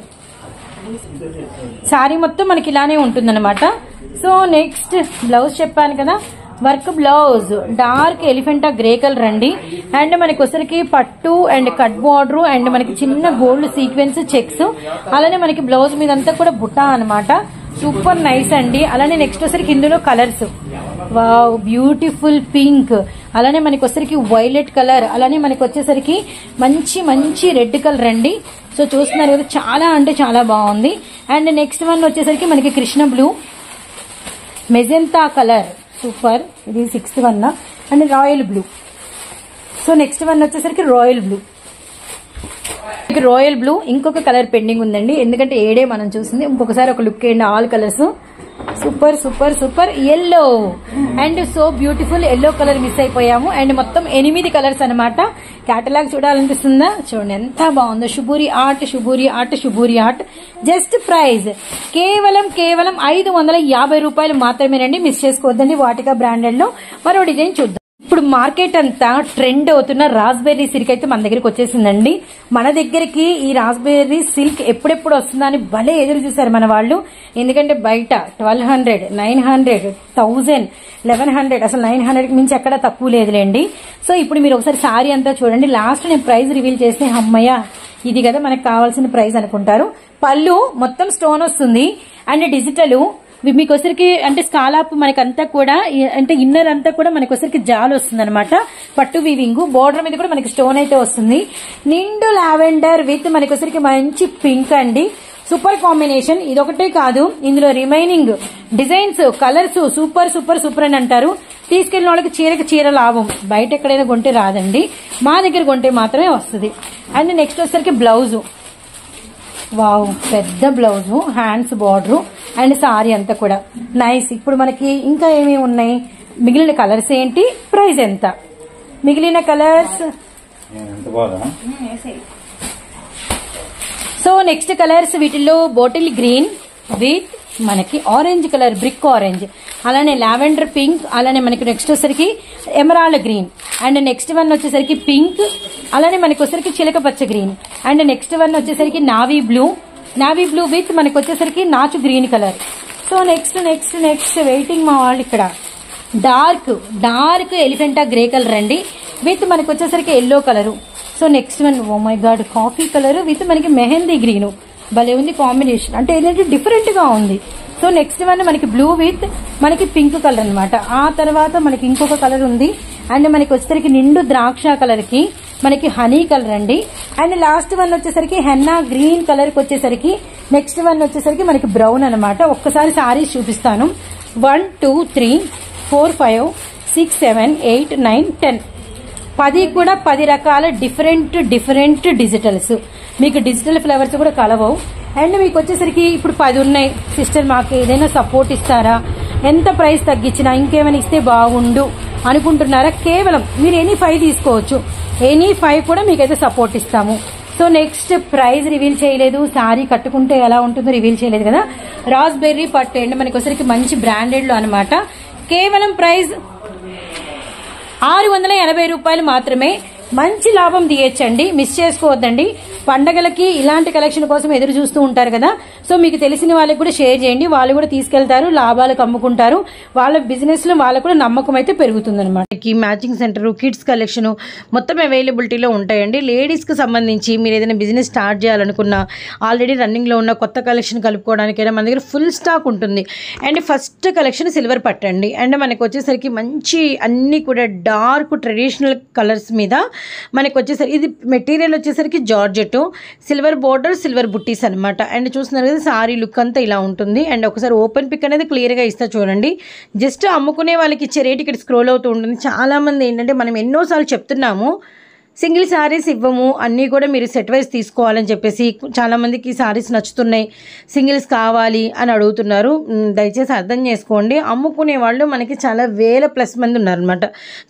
S1: సారీ మొత్తం మనకి ఇలానే ఉంటుందన్నమాట. సో నెక్స్ట్ బ్లౌజ్ చెప్పాను కదా, work blouse dark elephant grey colour అండి. అండ్ మనకి వచ్చరికి పట్టు అండ్ కట్ బార్డర్ అండ్ మనకి చిన్న గోల్డ్ సీక్వెన్స్ చెక్స్, అలానే మనకి బ్లౌజ్ మీద అంతా కూడా బుట్టా అనమాట. సూపర్ నైస్ అండి. అలానే నెక్స్ట్ వచ్చరికి ఇందులో కలర్స్, వావ్ బ్యూటిఫుల్ పింక్, అలానే మనకి వచ్చరికి వైలెట్ కలర్, అలానే మనకి వచ్చేసరికి మంచి మంచి రెడ్ కలర్ అండి. సో చూస్తున్నారు కదా, చాలా అంటే చాలా బాగుంది. అండ్ నెక్స్ట్ వన్ వచ్చేసరికి మనకి Krishna blue, magenta colour super, ఇది 6th one. And royal blue. So next one వచ్చేసరికి రాయల్ బ్లూ. రాయల్ బ్లూ ఇంకొక కలర్ పెండింగ్ ఉందండి, ఎందుకంటే ఏడే మనం చూసింది. ఇంకొకసారి ఒక లుక్ వేయండి. All colours super super super. Yellow and so beautiful yellow colour miss అయిపోయాము. అండ్ మొత్తం 8 కలర్స్ అనమాట. కేటలాగ్ చూడాలనిపిస్తుందా? చూడండి ఎంత బాగుందో. Shuburi art, Shuburi art, Shuburi art. Just price కేవలం 550 రూపాయలు మాత్రమేనండి, మిస్ చేసుకోవద్దండి. వాటికా బ్రాండెడ్ లో మరో డిజైన్ చూద్దాం. ఇప్పుడు మార్కెట్ అంతా ట్రెండ్ అవుతున్న రాస్బెర్రీ సిల్క్ అయితే మన దగ్గరికి వచ్చేసిందండి. మన దగ్గరికి ఈ రాస్బెర్రీ సిల్క్ ఎప్పుడెప్పుడు వస్తుందా అని భలే ఎదురు చూసారు మన వాళ్ళు. ఎందుకంటే బయట 1200, 900, 1000, 1100, అసలు 900 మించి ఎక్కడ తక్కువ లేదులేండి. సో ఇప్పుడు మీరు ఒకసారి సారీ అంతా చూడండి. లాస్ట్ నేను ప్రైస్ రివీల్ చేస్తే అమ్మయ్య ఇది కదా మనకు కావాల్సిన ప్రైస్ అనుకుంటారు. పళ్ళు మొత్తం స్టోన్ వస్తుంది అండ్ డిజిటల్. మీకు వచ్చరికి అంటే స్కాలాప్ మనకంతా కూడా అంటే ఇన్నర్ అంతా కూడా మనకి వచ్చరికి జాల్ వస్తుంది అనమాట. పట్టు వీవింగ్ బోర్డర్ మీద కూడా మనకి స్టోన్ అయితే వస్తుంది. నిండు లావెండర్ విత్ మనకి వచ్చరికి మంచి పింక్ అండి. Super combination. ఇదొకటే కాదు, ఇందులో remaining designs colours super super super అని అంటారు. తీసుకెళ్లిన వాళ్ళకి చీరకి చీర లాభం. బయట ఎక్కడైనా కొంటే రాదండి, మా దగ్గర కొంటే మాత్రమే వస్తుంది. అండ్ నెక్స్ట్ వచ్చరికి బ్లౌజు, వావ్ పెద్ద blouse, hands border and sari అంతా కూడా నైస్. ఇప్పుడు మనకి ఇంకా ఏమేమి ఉన్నాయి, మిగిలిన కలర్స్ ఏంటి, ప్రైస్ ఎంత, మిగిలిన కలర్స్. సో నెక్స్ట్ కలర్స్ వీటిల్లో బాటిల్ గ్రీన్ విత్ మనకి ఆరెంజ్ కలర్, బ్రిక్ ఆరెంజ్, అలానే లావెండర్ పింక్, అలానే మనకి నెక్స్ట్ వచ్చేసరికి emerald green, and next one వచ్చేసరికి పింక్, అలానే మనకి వచ్చేసరికి చిలక పచ్చ గ్రీన్, అండ్ నెక్స్ట్ వన్ వచ్చేసరికి నావీ బ్లూ విత్ మనకి వచ్చేసరికి నాచు green colour. So next next next waiting మా వాళ్ళు ఇక్కడ డార్క్ ఎలిఫెంటా గ్రే కలర్ అండి విత్ మనకి వచ్చేసరికి yellow colour. So next one oh my god coffee colour with మనకి మెహందీ గ్రీన్, భలే ఉంది కాంబినేషన్, అంటే ఏంటంటే డిఫరెంట్ గా ఉంది. సో నెక్స్ట్ వన్ మనకి బ్లూ విత్ మనకి పింక్ కలర్ అనమాట. ఆ తర్వాత మనకి ఇంకొక కలర్ ఉంది అండ్ మనకి వచ్చేసరికి నిండు ద్రాక్ష కలర్ కి మనకి హనీ కలర్ అండి. అండ్ లాస్ట్ వన్ వచ్చేసరికి హెన్నా గ్రీన్ కలర్ కి వచ్చేసరికి నెక్స్ట్ వన్ వచ్చేసరికి మనకి బ్రౌన్ అనమాట. ఒక్కసారి సారీస్ చూపిస్తాను. 1 2 3 4 5 6 7 8 9 10 10 కూడా 10 రకాల డిఫరెంట్ డిజిటల్స్. మీకు డిజిటల్ ఫ్లవర్స్ కూడా కలవవు. అండ్ మీకు వచ్చేసరికి ఇప్పుడు 10 ఉన్నాయి. సిస్టర్ మాకు ఏదైనా సపోర్ట్ ఇస్తారా, ఎంత ప్రైస్ తగ్గించినా ఇంకేమైనా ఇస్తే బాగుండు అనుకుంటున్నారా, కేవలం మీరు ఎనీ 5 తీసుకోవచ్చు. ఎనీ 5 కూడా మీకైతే సపోర్ట్ ఇస్తాము. సో నెక్స్ట్ ప్రైస్ రివీల్ చేయలేదు, సారీ కట్టుకుంటే ఎలా ఉంటుందో రివీల్ చేయలేదు కదా. రాస్బెర్రీ పట్టు అండ్ మనకి వచ్చరికి మంచి బ్రాండెడ్ లో అనమాట. కేవలం ప్రైస్ 680 రూపాయలు మాత్రమే. మంచి లాభం తీయచ్చండి, మిస్ చేసుకోవద్దండి. పండగలకి ఇలాంటి కలెక్షన్ కోసం ఎదురు చూస్తూ ఉంటారు కదా. సో మీకు తెలిసిన వాళ్ళకి కూడా షేర్ చేయండి, వాళ్ళు కూడా తీసుకెళ్తారు, లాభాలకు అమ్ముకుంటారు, వాళ్ళ బిజినెస్ లో వాళ్ళకు కూడా నమ్మకం అయితే పెరుగుతుంది అనమాట. మ్యాచింగ్ సెంటర్, కిడ్స్ కలెక్షన్ మొత్తం అవైలబిలిటీలో ఉంటాయండి. లేడీస్ కి సంబంధించి మీరు ఏదైనా బిజినెస్ స్టార్ట్ చేయాలనుకున్నా, ఆల్రెడీ రన్నింగ్ లో ఉన్న కొత్త కలెక్షన్ కలుపుకోవడానికైనా మన దగ్గర ఫుల్ స్టాక్ ఉంటుంది. అండ్ ఫస్ట్ కలెక్షన్ సిల్వర్ పట్టండి. అండ్ మనకు వచ్చేసరికి మంచి అన్ని కూడా డార్క్ ట్రెడిషనల్ కలర్స్ మీద మనకు వచ్చేసరికి ఇది మెటీరియల్ వచ్చేసరికి జార్జెట్, వీవింగ్తో సిల్వర్ బోర్డర్ సిల్వర్ బుట్టీస్ అనమాట. అండ్ చూస్తున్నారు కదా సారీ లుక్ అంతా ఇలా ఉంటుంది. అండ్ ఒకసారి ఓపెన్ పిక్ అనేది క్లియర్గా ఇస్తా చూడండి. జస్ట్ అమ్ముకునే వాళ్ళకి ఇచ్చే రేట్ ఇక్కడ స్క్రోల్ అవుతూ ఉంటుంది. చాలామంది ఏంటంటే మనం ఎన్నోసార్లు చెప్తున్నాము సింగిల్ శారీస్ ఇవ్వము, అన్నీ కూడా మీరు సెట్ వైజ్ తీసుకోవాలని చెప్పేసి. చాలామందికి శారీస్ నచ్చుతున్నాయి, సింగిల్స్ కావాలి అని అడుగుతున్నారు. దయచేసి అర్థం చేసుకోండి. అమ్ముకునే వాళ్ళు మనకి చాలా వేల ప్లస్ మంది ఉన్నారనమాట,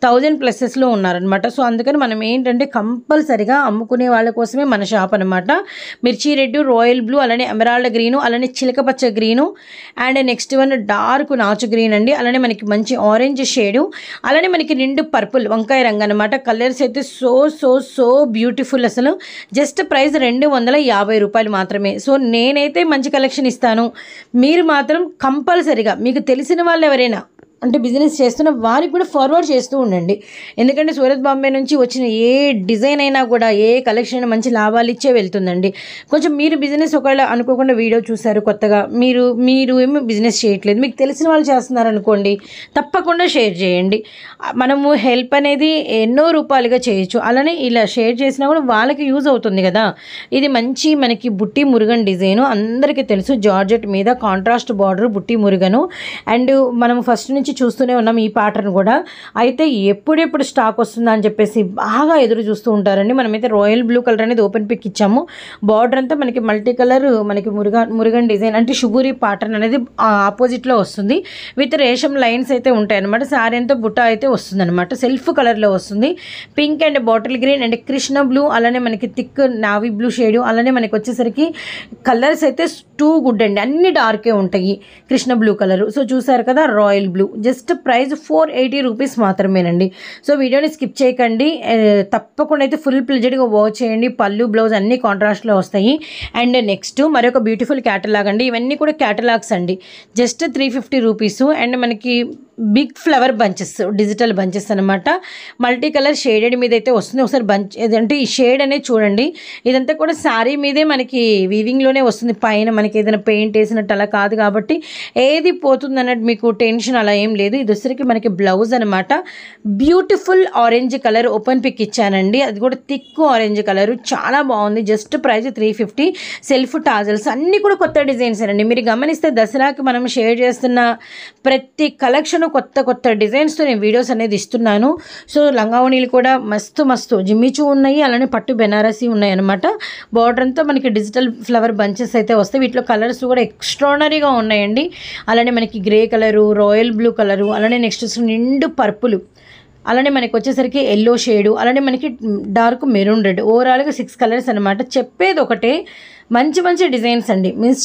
S1: 1000+ ఉన్నారనమాట. సో అందుకని మనం ఏంటంటే కంపల్సరిగా అమ్ముకునే వాళ్ళ కోసమే మన షాప్ అనమాట. మిర్చి రెడ్, రాయల్ బ్లూ, అలానే ఎమరాల్డ్ గ్రీను, అలానే చిలక పచ్చ green, and next one dark నాచు గ్రీన్ అండి. అలానే మనకి మంచి ఆరెంజ్ షేడు, అలానే మనకి నిండు పర్పుల్ వంకాయ రంగు అనమాట. కలర్స్ అయితే సో సో సో బ్యూటిఫుల్. అసలు జస్ట్ ప్రైస్ 250 రూపాయలు మాత్రమే. సో నేనైతే మంచి కలెక్షన్ ఇస్తాను. మీరు మాత్రం కంపల్సరిగా మీకు తెలిసిన వాళ్ళు ఎవరైనా అంటే బిజినెస్ చేస్తున్న వారికి కూడా ఫార్వర్డ్ చేస్తూ ఉండండి. ఎందుకంటే సూరత్ బాంబే నుంచి వచ్చిన ఏ డిజైన్ అయినా కూడా ఏ కలెక్షన్ అయినా మంచి లాభాలు ఇచ్చే వెళ్తుందండి. కొంచెం మీరు బిజినెస్ ఒకవేళ అనుకోకుండా వీడియో చూసారు కొత్తగా, మీరు ఏమి బిజినెస్ చేయట్లేదు, మీకు తెలిసిన వాళ్ళు చేస్తున్నారు అనుకోండి, తప్పకుండా షేర్ చేయండి. మనము హెల్ప్ అనేది ఎన్నో రూపాయలుగా చేయొచ్చు. అలానే ఇలా షేర్ చేసినా కూడా వాళ్ళకి యూజ్ అవుతుంది కదా. ఇది మంచి మనకి బుట్టి మురుగన్ డిజైను, అందరికీ తెలుసు. జార్జెట్ మీద కాంట్రాస్ట్ బార్డర్ బుట్టి మురుగను. అండ్ మనం ఫస్ట్ నుంచి చూస్తూనే ఉన్నాం ఈ ప్యాటర్న్ కూడా. అయితే ఎప్పుడెప్పుడు స్టాక్ వస్తుందా అని చెప్పేసి బాగా ఎదురు చూస్తూ ఉంటారండి. మనమైతే రాయల్ బ్లూ కలర్ అనేది ఓపెన్ పిక్ ఇచ్చాము. బార్డర్ అంతా మనకి మల్టీ కలర్, మనకి మురుగన్ డిజైన్ అంటే షుబూరి ప్యాటర్న్ అనేది ఆపోజిట్లో వస్తుంది. విత్ రేషం లైన్స్ అయితే ఉంటాయి అనమాట. శారీ అంతా బుట్ట అయితే వస్తుంది అనమాట. సెల్ఫ్ కలర్లో వస్తుంది. Pink and bottle green and Krishna blue, అలానే మనకి థిక్ నావీ బ్లూ షేడు, అలానే మనకి వచ్చేసరికి కలర్స్ అయితే టూ గుడ్ అండి, అన్ని డార్కే ఉంటాయి. Krishna blue colour. సో చూసారు కదా royal blue. Just price 480 rupees మాత్రమేనండి. సో వీడియోని స్కిప్ చేయకండి, తప్పకుండా అయితే ఫుల్ ప్లెజర్డ్గా వాచ్ చేయండి. పళ్ళు బ్లౌజ్ అన్ని కాంట్రాస్ట్లో వస్తాయి. అండ్ నెక్స్ట్ మరొక బ్యూటిఫుల్ క్యాటలాగ్ అండి. ఇవన్నీ కూడా క్యాటలాగ్స్ అండి. Just 350 rupees. అండ్ మనకి big flower bunches, digital bunches అనమాట. మల్టీ కలర్ షేడెడ్ మీద అయితే వస్తుంది. ఒకసారి బంచ్ ఏదంటే ఈ షేడ్ అనేది చూడండి. ఇదంతా కూడా శారీ మీదే మనకి వీవింగ్లోనే వస్తుంది. పైన మనకి ఏదైనా పెయింట్ వేసినట్టు అలా కాదు కాబట్టి ఏది పోతుంది అన్నట్టు మీకు టెన్షన్ అలా ఏం లేదు. ఇది వచ్చరికి మనకి బ్లౌజ్ అనమాట. Beautiful orange colour open pic ఇచ్చానండి. అది కూడా థిక్ ఆరెంజ్ కలర్, చాలా బాగుంది. Just price 350. సెల్ఫ్ టాజల్స్ అన్నీ కూడా కొత్త డిజైన్స్ అండి. మీరు గమనిస్తే దసరాకి మనం షేర్ చేస్తున్న ప్రతి కలెక్షన్ కొత్త డిజైన్స్తో నేను వీడియోస్ అనేది ఇస్తున్నాను. సో లంగావణీలు కూడా మస్తు జిమ్మిచూ ఉన్నాయి, అలానే పట్టు బెనారసీ ఉన్నాయి అనమాట. బార్డర్ అంతా మనకి డిజిటల్ ఫ్లవర్ బంచెస్ అయితే వస్తాయి. వీటిలో కలర్స్ కూడా ఎక్స్ట్రానరీగా ఉన్నాయండి. అలానే మనకి grey colour, royal blue colour, అలానే నెక్స్ట్ నిండు పర్పుల్, అలానే మనకి వచ్చేసరికి ఎల్లో షేడు, అలానే మనకి డార్క్ మెరూన్ రెడ్. ఓవరాల్గా 6 కలర్స్ అనమాట. చెప్పేది ఒకటే, మంచి డిజైన్స్ అండి. మిస్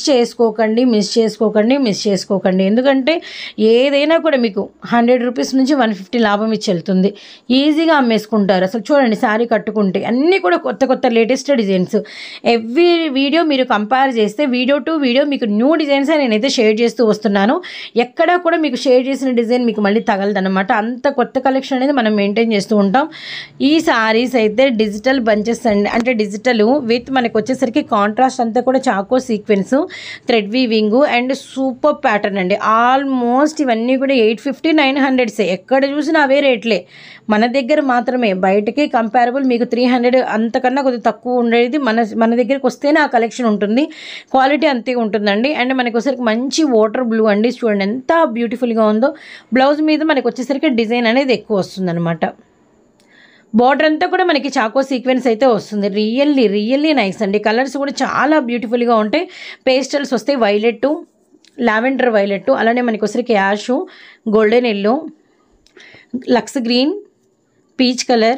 S1: చేసుకోకండి. ఎందుకంటే ఏదైనా కూడా మీకు 100 రూపీస్ నుంచి 150 లాభం ఇచ్చి వెళ్తుంది. ఈజీగా అమ్మేసుకుంటారు. అసలు చూడండి శారీ కట్టుకుంటే అన్నీ కూడా కొత్త లేటెస్ట్ డిజైన్స్. ఎవ్రీ వీడియో మీరు కంపేర్ చేస్తే వీడియో టు వీడియో మీకు న్యూ డిజైన్స్ నేనైతే షేర్ చేస్తూ వస్తున్నాను. ఎక్కడా కూడా మీకు షేర్ చేసిన డిజైన్ మీకు మళ్ళీ తగలదన్నమాట. అంత కొత్త కలెక్షన్ అనేది మనం మెయింటైన్ చేస్తూ ఉంటాం. ఈ శారీస్ అయితే డిజిటల్ బంచెస్ అండి. అంటే డిజిటల్ విత్ మనకు వచ్చేసరికి కాంట్రాస్ట్ అంతా కూడా చాకో sequence, thread weaving and super pattern అండి. ఆల్మోస్ట్ ఇవన్నీ కూడా 850, 900. ఎక్కడ చూసినా అవే రేట్లే. మన దగ్గర మాత్రమే, బయటకి కంపారబుల్ మీకు 300 అంతకన్నా కొద్దిగా తక్కువ ఉండేది మన దగ్గరికి వస్తేనే ఆ కలెక్షన్ ఉంటుంది. క్వాలిటీ అంతే ఉంటుందండి. అండ్ మనకి వచ్చేసరికి మంచి వాటర్ బ్లూ అండి. చూడండి ఎంత బ్యూటిఫుల్గా ఉందో. బ్లౌజ్ మీద మనకి వచ్చేసరికి డిజైన్ అనేది ఎక్కువ వస్తుందన్నమాట. బార్డర్ అంతా కూడా మనకి చాకో సీక్వెన్స్ అయితే వస్తుంది. రియల్లీ నైస్ అండి. కలర్స్ కూడా చాలా బ్యూటిఫుల్గా ఉంటాయి. పేస్టల్స్ వస్తాయి, వైలెట్, లావెండర్ వైలెట్, అలానే మనకి వచ్చరికి ash, golden yellow, lux green, peach colour,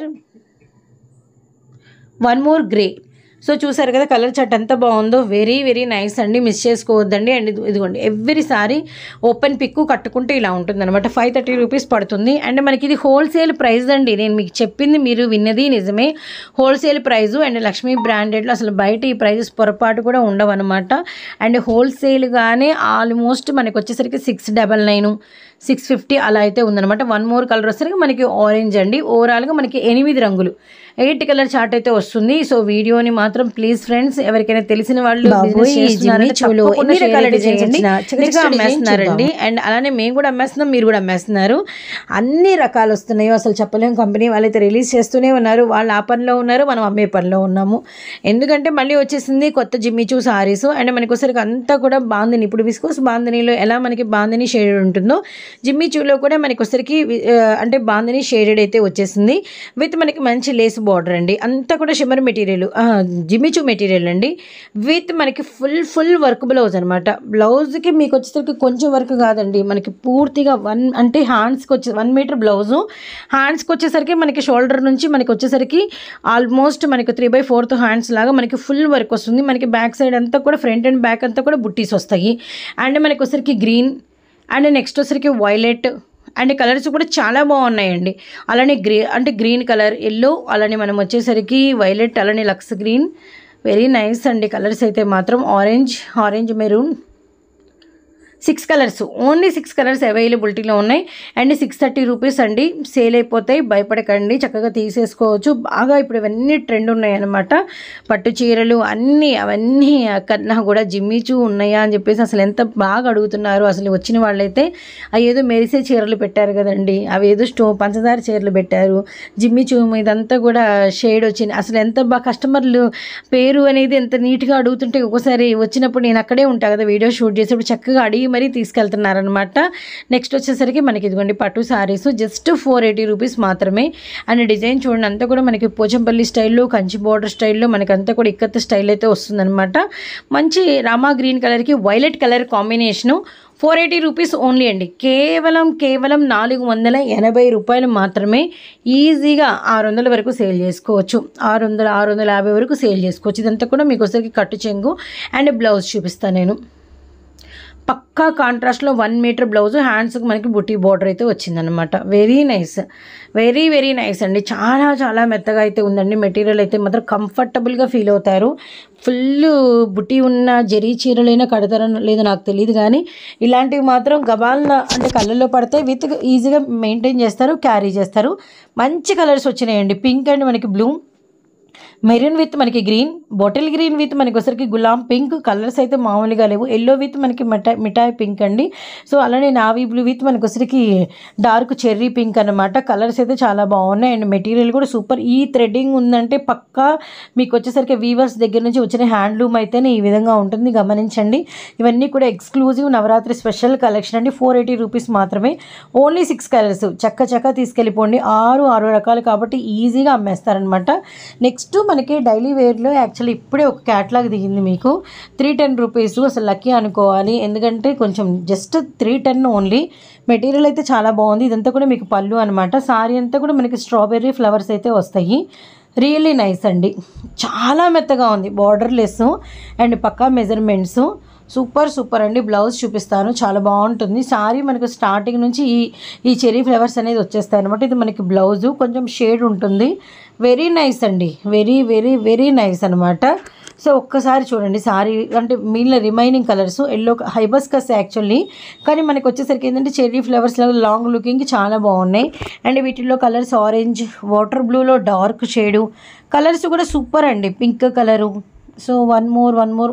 S1: one more grey. So చూసారు కదా కలర్ చార్ట్ ఎంత బాగుందో. వెరీ నైస్ అండి. మిస్ చేసుకోవద్దండి. అండ్ ఇదిగోండి ఎవ్రీసారి ఓపెన్ పిక్ కట్టుకుంటే ఇలా ఉంటుంది అనమాట. 530 రూపీస్ పడుతుంది. అండ్ మనకి ఇది హోల్సేల్ ప్రైస్ అండి. నేను మీకు చెప్పింది మీరు విన్నది నిజమే. Wholesale price. అండ్ లక్ష్మీ బ్రాండెడ్లో అసలు బయట ఈ ప్రైజెస్ పొరపాటు కూడా ఉండవు అనమాట. అండ్ హోల్సేల్గానే ఆల్మోస్ట్ మనకి వచ్చేసరికి 699, 650 అలా అయితే ఉందన్నమాట. వన్ మోర్ కలర్ వచ్చేసరికి మనకి ఆరెంజ్ అండి. ఓవరాల్గా మనకి 8 రంగులు, 8 కలర్ చార్ట్ అయితే వస్తుంది. సో వీడియోని మాత్రం
S2: మాత్రం ప్లీజ్ ఫ్రెండ్స్ ఎవరికైనా తెలిసిన వాళ్ళు అమ్మేస్తున్నారండి. అండ్ అలానే మేము కూడా అమ్మేస్తున్నాం, మీరు కూడా అమ్మేస్తున్నారు. అన్ని రకాలు వస్తున్నాయో అసలు చెప్పలేము. కంపెనీ వాళ్ళైతే రిలీజ్ చేస్తూనే ఉన్నారు. వాళ్ళు ఆ పనిలో ఉన్నారు, మనం అమ్మే పనిలో ఉన్నాము. ఎందుకంటే మళ్ళీ వచ్చేసింది కొత్త జిమ్మిచూ సారీస్. అండ్ మనకి వచ్చరికి అంతా కూడా బాందిని, ఇప్పుడు విస్కోస్ బాందినీలో ఎలా మనకి బాందిని షేడెడ్ ఉంటుందో జిమ్మిచూలో కూడా మనకి వచ్చరికి అంటే బాందిని షేడెడ్ అయితే వచ్చేసింది విత్ మనకి మంచి లేస్ బార్డర్ అండి. అంతా కూడా షిమ్మర్ మెటీరియల్, జిమ్మిచూ మెటీరియల్ అండి. విత్ మనకి ఫుల్ వర్క్ బ్లౌజ్ అనమాట. బ్లౌజ్కి మీకు వచ్చేసరికి కొంచెం వర్క్ కాదండి, మనకి పూర్తిగా అంటే హ్యాండ్స్కి వచ్చే 1 మీటర్ బ్లౌజు. హ్యాండ్స్కి వచ్చేసరికి మనకి షోల్డర్ నుంచి మనకి వచ్చేసరికి ఆల్మోస్ట్ మనకి 3/4 హ్యాండ్స్ లాగా మనకి ఫుల్ వర్క్ వస్తుంది. మనకి బ్యాక్ సైడ్ అంతా కూడా ఫ్రంట్ అండ్ బ్యాక్ అంతా కూడా బుట్టీస్ వస్తాయి. అండ్ మనకి వచ్చరికి గ్రీన్ అండ్ నెక్స్ట్ వచ్చరికి వైలెట్ అండ్ కలర్స్ కూడా చాలా బాగున్నాయండి. అలానే గ్రీన్ కలర్, ఎల్లో, అలానే మనం వచ్చేసరికి వైలెట్, అలానే లక్స్ గ్రీన్, వెరీ నైస్ అండి. కలర్స్ అయితే మాత్రం orange maroon, 6 colours, only 6 colours అవైలబిలిటీలో ఉన్నాయి. అండ్ 630 రూపీస్ అండి. సేల్ అయిపోతాయి, భయపడకండి, చక్కగా తీసేసుకోవచ్చు. బాగా ఇప్పుడు ఇవన్నీ ట్రెండ్ ఉన్నాయన్నమాట. పట్టు చీరలు అన్నీ అవన్నీ కన్నా కూడా జిమ్మిచూ ఉన్నాయా అని చెప్పేసి అసలు ఎంత బాగా అడుగుతున్నారు. అసలు వచ్చిన వాళ్ళైతే అవేదో మెరిసే చీరలు పెట్టారు కదండి, అవి ఏదో పంచదార చీరలు పెట్టారు. జిమ్మిచూ ఇదంతా కూడా షేడ్ వచ్చింది. అసలు ఎంత బాగా కస్టమర్లు పేరు అనేది ఎంత నీట్గా అడుగుతుంటే ఒక్కోసారి వచ్చినప్పుడు నేను అక్కడే ఉంటాను కదా వీడియో షూట్ చేసేప్పుడు, చక్కగా అడిగి మరీ తీసుకెళ్తున్నారనమాట. నెక్స్ట్ వచ్చేసరికి మనకి ఇదిగోండి పట్టు సారీస్ జస్ట్ 480 రూపీస్ మాత్రమే. అండ్ డిజైన్ చూడండి, అంతా కూడా మనకి పోచంపల్లి స్టైల్లో, కంచి బార్డర్ స్టైల్లో మనకి అంతా కూడా ఇక్కత్ స్టైల్ అయితే వస్తుందన్నమాట. మంచి రామా గ్రీన్ కలర్కి violet colour combination. 480 rupees only అండి. కేవలం 480 రూపాయలు మాత్రమే. ఈజీగా 600 వరకు సేల్ చేసుకోవచ్చు, 650 వరకు సేల్ చేసుకోవచ్చు. ఇదంతా కూడా మీకు వచ్చరికి కట్టు చెంగు అండ్ బ్లౌజ్ చూపిస్తాను నేను. పక్కా కాంట్రాస్ట్లో 1 మీటర్ బ్లౌజ్, హ్యాండ్స్కి మనకి బుటీ బార్డర్ అయితే వచ్చిందనమాట. వెరీ నైస్ అండి. చాలా మెత్తగా అయితే ఉందండి. మెటీరియల్ అయితే మాత్రం కంఫర్టబుల్గా ఫీల్ అవుతారు. ఫుల్ బుటీ ఉన్న జరీ చీరలైనా కడతారని లేదో నాకు తెలియదు, కానీ ఇలాంటివి మాత్రం గబాల్న అంటే కళ్ళల్లో పడితే విత్ ఈజీగా మెయింటైన్ చేస్తారు, క్యారీ చేస్తారు. మంచి కలర్స్ వచ్చినాయండి. పింక్ అండ్ మనకి బ్లూ, మెరూన్ విత్ మనకి గ్రీన్, బాటిల్ గ్రీన్ విత్ మనకి ఒకసారికి గులాం పింక్, కలర్స్ అయితే మామూలుగా లేవు. ఎల్లో విత్ మనకి మిఠాయి పింక్ అండి. సో అలానే నావీ బ్లూ విత్ మనకి ఒకసారికి డార్క్ చెర్రీ పింక్ అనమాట. కలర్స్ అయితే చాలా బాగున్నాయి. అండ్ మెటీరియల్ కూడా సూపర్. ఈ థ్రెడ్డింగ్ ఉందంటే పక్కా మీకు వచ్చేసరికి వీవర్స్ దగ్గర నుంచి వచ్చిన హ్యాండ్లూమ్ అయితేనే ఈ విధంగా ఉంటుంది, గమనించండి. ఇవన్నీ కూడా ఎక్స్క్లూజివ్ నవరాత్రి స్పెషల్ కలెక్షన్ అండి. 480 రూపీస్ మాత్రమే. ఓన్లీ 6 కలర్స్, చక్క తీసుకెళ్ళిపోండి. 6 రకాలు కాబట్టి ఈజీగా అమ్మేస్తారనమాట. నెక్స్ట్ మనకి డైలీ వేర్లో యాక్చువల్లీ ఇప్పుడే ఒక క్యాటలాగ్ దిగింది మీకు. 310 రూపీస్, అసలు లక్కీ అనుకోవాలి. ఎందుకంటే కొంచెం జస్ట్ 310 ఓన్లీ. మెటీరియల్ అయితే చాలా బాగుంది. ఇదంతా కూడా మీకు పళ్ళు అనమాట. సారీ అంతా కూడా మనకి స్ట్రాబెర్రీ ఫ్లవర్స్ అయితే వస్తాయి. రియల్లీ నైస్ అండి. చాలా మెత్తగా ఉంది, బార్డర్ లెస్ అండ్ పక్కా మెజర్మెంట్స్. సూపర్ అండి. బ్లౌజ్ చూపిస్తాను, చాలా బాగుంటుంది. సారీ మనకు స్టార్టింగ్ నుంచి ఈ చెరీ ఫ్లవర్స్ అనేది వచ్చేస్తాయి అనమాట. ఇది మనకి బ్లౌజు కొంచెం షేడ్ ఉంటుంది. వెరీ నైస్ అండి, వెరీ నైస్ అనమాట. సో ఒక్కసారి చూడండి సారీ అంటే మిగిలిన remaining colours yellow hibiscus actually, కానీ మనకి వచ్చేసరికి ఏంటంటే చెర్రీ ఫ్లవర్స్ లాగా లాంగ్ లుకింగ్కి చాలా బాగున్నాయి. అండ్ వీటిల్లో కలర్స్ ఆరెంజ్, వాటర్ బ్లూలో డార్క్ షేడు, కలర్స్ కూడా సూపర్ అండి. Pink colour. So one more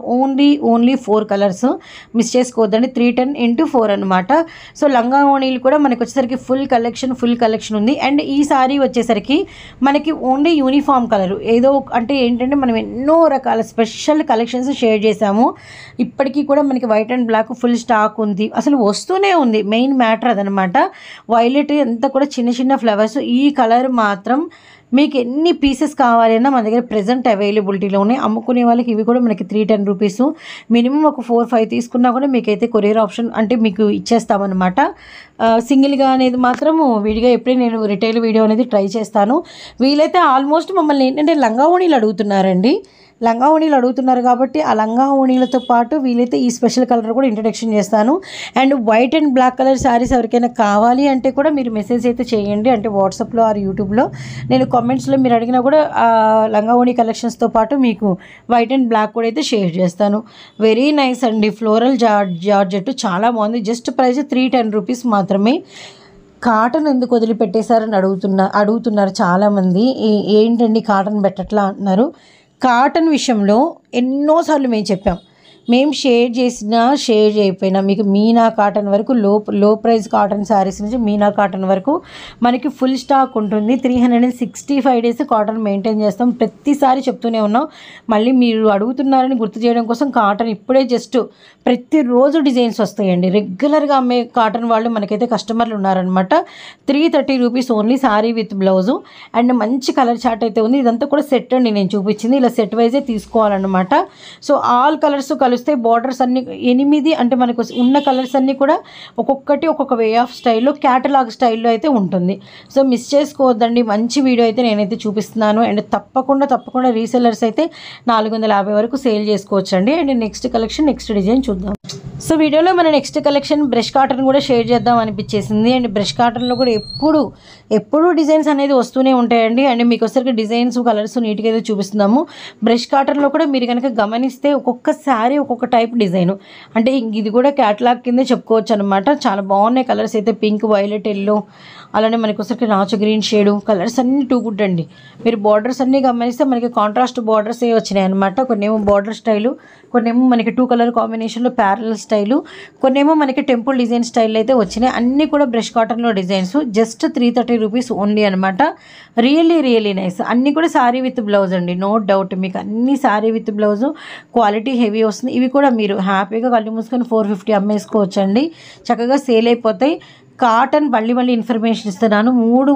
S2: only 4 colours, miss చేసుకోవద్దండి. 310 × 4 అనమాట. సో లంగా ఓణీలు కూడా మనకి వచ్చేసరికి ఫుల్ కలెక్షన్ ఉంది. అండ్ ఈ సారీ వచ్చేసరికి మనకి ఓన్లీ యూనిఫామ్ కలరు, ఏదో అంటే ఏంటంటే మనం ఎన్నో రకాల స్పెషల్ కలెక్షన్స్ షేర్ చేసాము. ఇప్పటికీ కూడా మనకి white and black full stock ఉంది, అసలు వస్తూనే ఉంది. మెయిన్ మ్యాటర్ అదనమాట. వైలెట్ అంతా కూడా చిన్న ఫ్లవర్స్. ఈ కలర్ మాత్రం మీకు ఎన్ని పీసెస్ కావాలన్నా మన దగ్గర ప్రెజెంట్ అవైలబిలిటీలో ఉన్నాయి. అమ్ముకునే వాళ్ళకి ఇవి కూడా మనకి 310 రూపీస్. మినిమం ఒక 4-5 తీసుకున్నా కూడా మీకైతే కొరియర్ ఆప్షన్ అంటే మీకు ఇచ్చేస్తామన్నమాట. సింగిల్గా అనేది మాత్రము విడిగా ఎప్పుడే నేను రిటైల్ వీడియో అనేది ట్రై చేస్తాను. వీలైతే ఆల్మోస్ట్ మమ్మల్ని ఏంటంటే లంగా ఓణీలు అడుగుతున్నారు కాబట్టి ఆ లంగా ఓణీలతో పాటు వీలైతే ఈ స్పెషల్ కలర్ కూడా ఇంట్రడక్షన్ చేస్తాను. And white and black colour saris ఎవరికైనా కావాలి అంటే కూడా మీరు మెసేజ్ అయితే చేయండి, అంటే వాట్సాప్లో ఆర్ యూట్యూబ్లో. నేను కామెంట్స్లో మీరు అడిగినా కూడా లంగా ఓణీ కలెక్షన్స్తో పాటు మీకు వైట్ అండ్ బ్లాక్ కూడా అయితే షేర్ చేస్తాను. వెరీ నైస్ అండి. ఫ్లోరల్ జార్జెట్ చాలా బాగుంది. జస్ట్ ప్రైస్ 310 రూపీస్ మాత్రమే. కాటన్ ఎందుకు వదిలిపెట్టేశారని అడుగుతున్నారు చాలామంది. ఏంటండి కాటన్ పెట్టట్లా అంటున్నారు. కాటన్ విషయంలో ఎన్నోసార్లు మేము చెప్పాం, మేము షేర్ చేసినా షేర్ చేయకపోయినా మీకు మీనా కాటన్ వరకు లో ప్రైస్ కాటన్ శారీస్ నుంచి మీనా కాటన్ వరకు మనకి ఫుల్ స్టాక్ ఉంటుంది. 365 డేస్ కాటన్ మెయింటైన్ చేస్తాం. ప్రతిసారి చెప్తూనే ఉన్నాం. మళ్ళీ మీరు అడుగుతున్నారని గుర్తు చేయడం కోసం కాటన్ ఇప్పుడే జస్ట్ ప్రతిరోజు డిజైన్స్ వస్తాయండి. రెగ్యులర్గా అమ్మే కాటన్ వాళ్ళు మనకైతే కస్టమర్లు ఉన్నారనమాట. 330 rupees only sari with blouse and మంచి కలర్ చార్ట్ అయితే ఉంది. ఇదంతా కూడా సెట్ అండి, నేను చూపించింది ఇలా సెట్ వైజే తీసుకోవాలన్నమాట. సో ఆల్ కలర్స్ కలిస్తే బార్డర్స్ అన్ని 8 అంటే మనకు ఉన్న కలర్స్ అన్నీ కూడా ఒక్కొక్కటి ఒక్కొక్క వే ఆఫ్ స్టైల్లో క్యాటలాగ్ స్టైల్లో అయితే ఉంటుంది. సో మిస్ చేసుకోవద్దండి, మంచి వీడియో అయితే నేనైతే చూపిస్తున్నాను. అండ్ తప్పకుండా రీసెల్లర్స్ అయితే 450 వరకు సేల్ చేసుకోవచ్చండి. And next collection next design చూద్దాం. సో వీడియోలో మన నెక్స్ట్ కలెక్షన్ బ్రష్ కాటన్ కూడా షేర్ చేద్దాం అనిపించేసింది. అండ్ బ్రష్ కాటన్లో కూడా ఎప్పుడు డిజైన్స్ అనేది వస్తూనే ఉంటాయండి. అండ్ మీకు వచ్చరికి డిజైన్స్ కలర్స్ నీట్గా అయితే చూపిస్తున్నాము. బ్రష్ కాటన్లో కూడా మీరు కనుక గమనిస్తే ఒక్కొక్క శారీ ఒక్కొక్క టైప్ డిజైన్, అంటే ఇది కూడా క్యాటలాగ్ కిందే చెప్పుకోవచ్చు అనమాట. చాలా బాగున్నాయి కలర్స్ అయితే, పింక్, వైలెట్, ఎల్లో, అలానే మనకి వచ్చరికి నాచు గ్రీన్ షేడు కలర్స్ అన్నీ టూ గుడ్ అండి. మీరు బార్డర్స్ అన్నీ గమనిస్తే మనకి కాంట్రాస్ట్ బార్డర్స్ ఏ వచ్చినాయి అనమాట. కొన్నేమో బార్డర్ స్టైలు, కొన్నేమో మనకి 2 కలర్ కాంబినేషన్లో ప్యారల్ స్టైలు, కొన్నేమో మనకి టెంపుల్ డిజైన్ స్టైల్ అయితే వచ్చినాయి. అన్నీ కూడా బ్రష్ కాటన్లో డిజైన్స్. జస్ట్ 330 రూపీస్ ఓన్లీ అనమాట. Really nice. అన్నీ కూడా శారీ విత్ బ్లౌజ్ అండి, నో డౌట్. మీకు అన్ని sari with blouse, quality heavy వస్తుంది. ఇవి కూడా మీరు హ్యాపీగా కళ్ళు మూసుకొని 450 అమ్మేసుకోవచ్చండి, చక్కగా సేల్ అయిపోతాయి. కాటన్ మళ్ళీ ఇన్ఫర్మేషన్ ఇస్తున్నాను.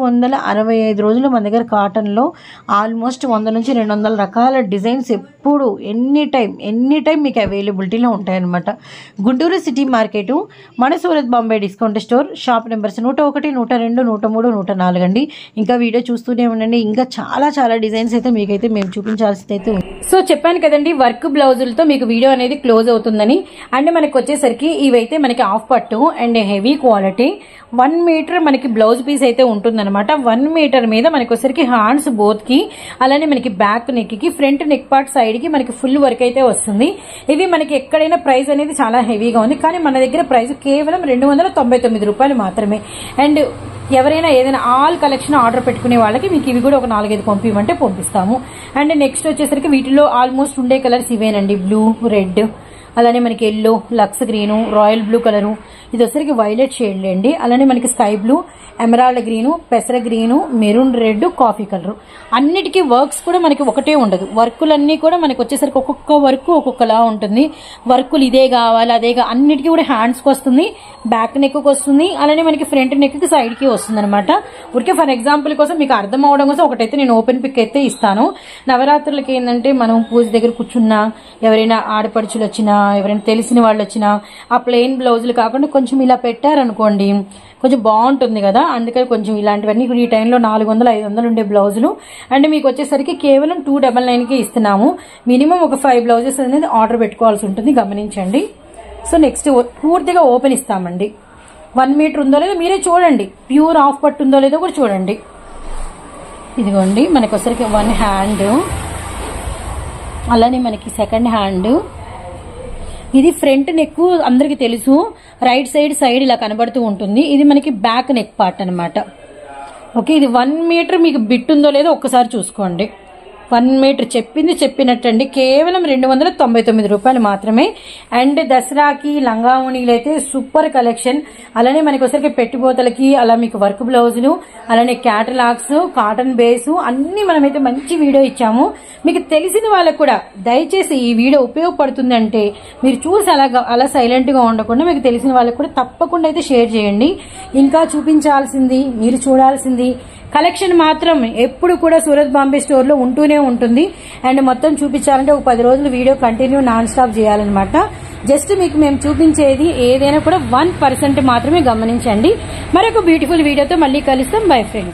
S2: 365 రోజులు మన దగ్గర కాటన్లో ఆల్మోస్ట్ 100 నుంచి 200 రకాల డిజైన్స్ ఎప్పుడు ఎనీ టైం మీకు అవైలబిలిటీలో ఉంటాయన్నమాట. గుంటూరు సిటీ మార్కెటు, మన Surat Bombay discount store, shop numbers 101, 102, 103, 104 అండి. ఇంకా వీడియో చూస్తూనే ఉండండి. ఇంకా చాలా డిజైన్స్ అయితే మీకైతే మేము చూపించాల్సింది అయితే ఉంది. సో చెప్పాను కదండి, వర్క్ బ్లౌజులతో మీకు వీడియో అనేది క్లోజ్ అవుతుందని. అండ్ మనకి వచ్చేసరికి ఇవైతే మనకి హాఫ్ పట్టు అండ్ హెవీ క్వాలిటీ 1 మీటర్ మనకి బ్లౌజ్ పీస్ అయితే ఉంటుందన్నమాట. 1 మీటర్ మీద మనకి వచ్చేసరికి హ్యాండ్స్ బోత్ కి, అలానే మనకి బ్యాక్ నెక్ కి, ఫ్రంట్ నెక్ పార్ట్ సైడ్ కి మనకి ఫుల్ వర్క్ అయితే వస్తుంది. ఇవి మనకి ఎక్కడైనా ప్రైస్ అనేది చాలా హెవీగా ఉంది, కానీ మన దగ్గర ప్రైస్ కేవలం 299 రూపాయలు మాత్రమే. అండ్ ఎవరైనా ఏదైనా ఆల్ కలెక్షన్ ఆర్డర్ పెట్టుకునే వాళ్ళకి మీకు ఇవి కూడా ఒక 4-5 పంపిమంటే పంపిస్తాము. అండ్ నెక్స్ట్ వచ్చేసరికి వీటిలో ఆల్మోస్ట్ ఉండే కలర్స్ ఇవేనండి. బ్లూ, రెడ్, అలానే మనకి yellow, lux green, royal blue colour, ఇది వచ్చరికి వైలెట్ షేడ్ అండి. అలానే మనకి స్కై బ్లూ, ఎమరాల్డ్ గ్రీను, పెసర green, maroon red, coffee colour. అన్నిటికీ వర్క్స్ కూడా మనకి ఒకటే ఉండదు. వర్కులన్నీ కూడా మనకి వచ్చేసరికి ఒక్కొక్క వర్క్ ఒక్కొక్కలా ఉంటుంది. వర్కులు ఇదే కావాలి అదే అన్నిటికీ కూడా హ్యాండ్స్కి వస్తుంది, బ్యాక్ నెక్కి వస్తుంది, అలానే మనకి ఫ్రంట్ నెక్కి సైడ్కి వస్తుంది అనమాట. ఊరికే ఫర్ ఎగ్జాంపుల్ కోసం మీకు అర్థం అవడం కోసం ఒకటైతే నేను ఓపెన్ పిక్ అయితే ఇస్తాను. నవరాత్రులకి ఏంటంటే మనం పూజ దగ్గర కూర్చున్నా, ఎవరైనా ఆడపడుచులు వచ్చినా, ఎవరైనా తెలిసిన వాళ్ళు వచ్చినా ఆ ప్లెయిన్ బ్లౌజులు కాకుండా కొంచెం ఇలా పెట్టారనుకోండి కొంచెం బాగుంటుంది కదా. అందుకని కొంచెం ఇలాంటివన్నీ ఈ టైంలో 400-500 ఉండే బ్లౌజులు. అండ్ మీకు వచ్చేసరికి కేవలం 299కి ఇస్తున్నాము. మినిమం ఒక 5 బ్లౌజెస్ అనేది ఆర్డర్ పెట్టుకోవాల్సి ఉంటుంది, గమనించండి. సో నెక్స్ట్ పూర్తిగా ఓపెన్ ఇస్తామండి. 1 మీటర్ ఉందో లేదో మీరే చూడండి, ప్యూర్ హాఫ్ పట్టు ఉందో లేదో కూడా చూడండి. ఇదిగోండి మనకి వచ్చరికి 1 హ్యాండ్, అలానే మనకి సెకండ్ హ్యాండ్. ఇది ఫ్రంట్ నెక్ అందరికి తెలుసు, రైట్ సైడ్ ఇలా కనబడుతూ ఉంటుంది. ఇది మనకి బ్యాక్ నెక్ పార్ట్ అనమాట. ఓకే, ఇది 1 మీటర్ మీకు బిట్ ఉందో లేదో ఒక్కసారి చూసుకోండి. 1 మీటర్ చెప్పింది చెప్పినట్టండి. కేవలం 299 రూపాయలు మాత్రమే. అండ్ దసరాకి లంగా ఓణీలు అయితే సూపర్ కలెక్షన్. అలానే మనకి వచ్చరికి పెట్టుబోతలకి అలా మీకు వర్క్ బ్లౌజులు, అలానే క్యాటలాగ్స్, కాటన్ బేసు అన్ని మనమైతే మంచి వీడియో ఇచ్చాము. మీకు తెలిసిన వాళ్ళకు కూడా దయచేసి ఈ వీడియో ఉపయోగపడుతుందంటే మీరు చూసి అలా సైలెంట్ గా ఉండకుండా మీకు తెలిసిన వాళ్ళకు కూడా తప్పకుండా అయితే షేర్ చేయండి. ఇంకా చూపించాల్సింది, మీరు చూడాల్సింది కలెక్షన్ మాత్రం ఎప్పుడు కూడా సూరత్ బాంబే స్టోర్ లో ఉంటూనే ఉంటుంది. అండ్ మొత్తం చూపించాలంటే ఒక 10 రోజులు వీడియో కంటిన్యూ నాన్ స్టాప్ చేయాలన్నమాట. జస్ట్ మీకు మేము చూపించేది ఏదైనా కూడా 1% మాత్రమే గమనించండి. మరొక బ్యూటిఫుల్ వీడియోతో మళ్ళీ కలుస్తాం. Bye friends.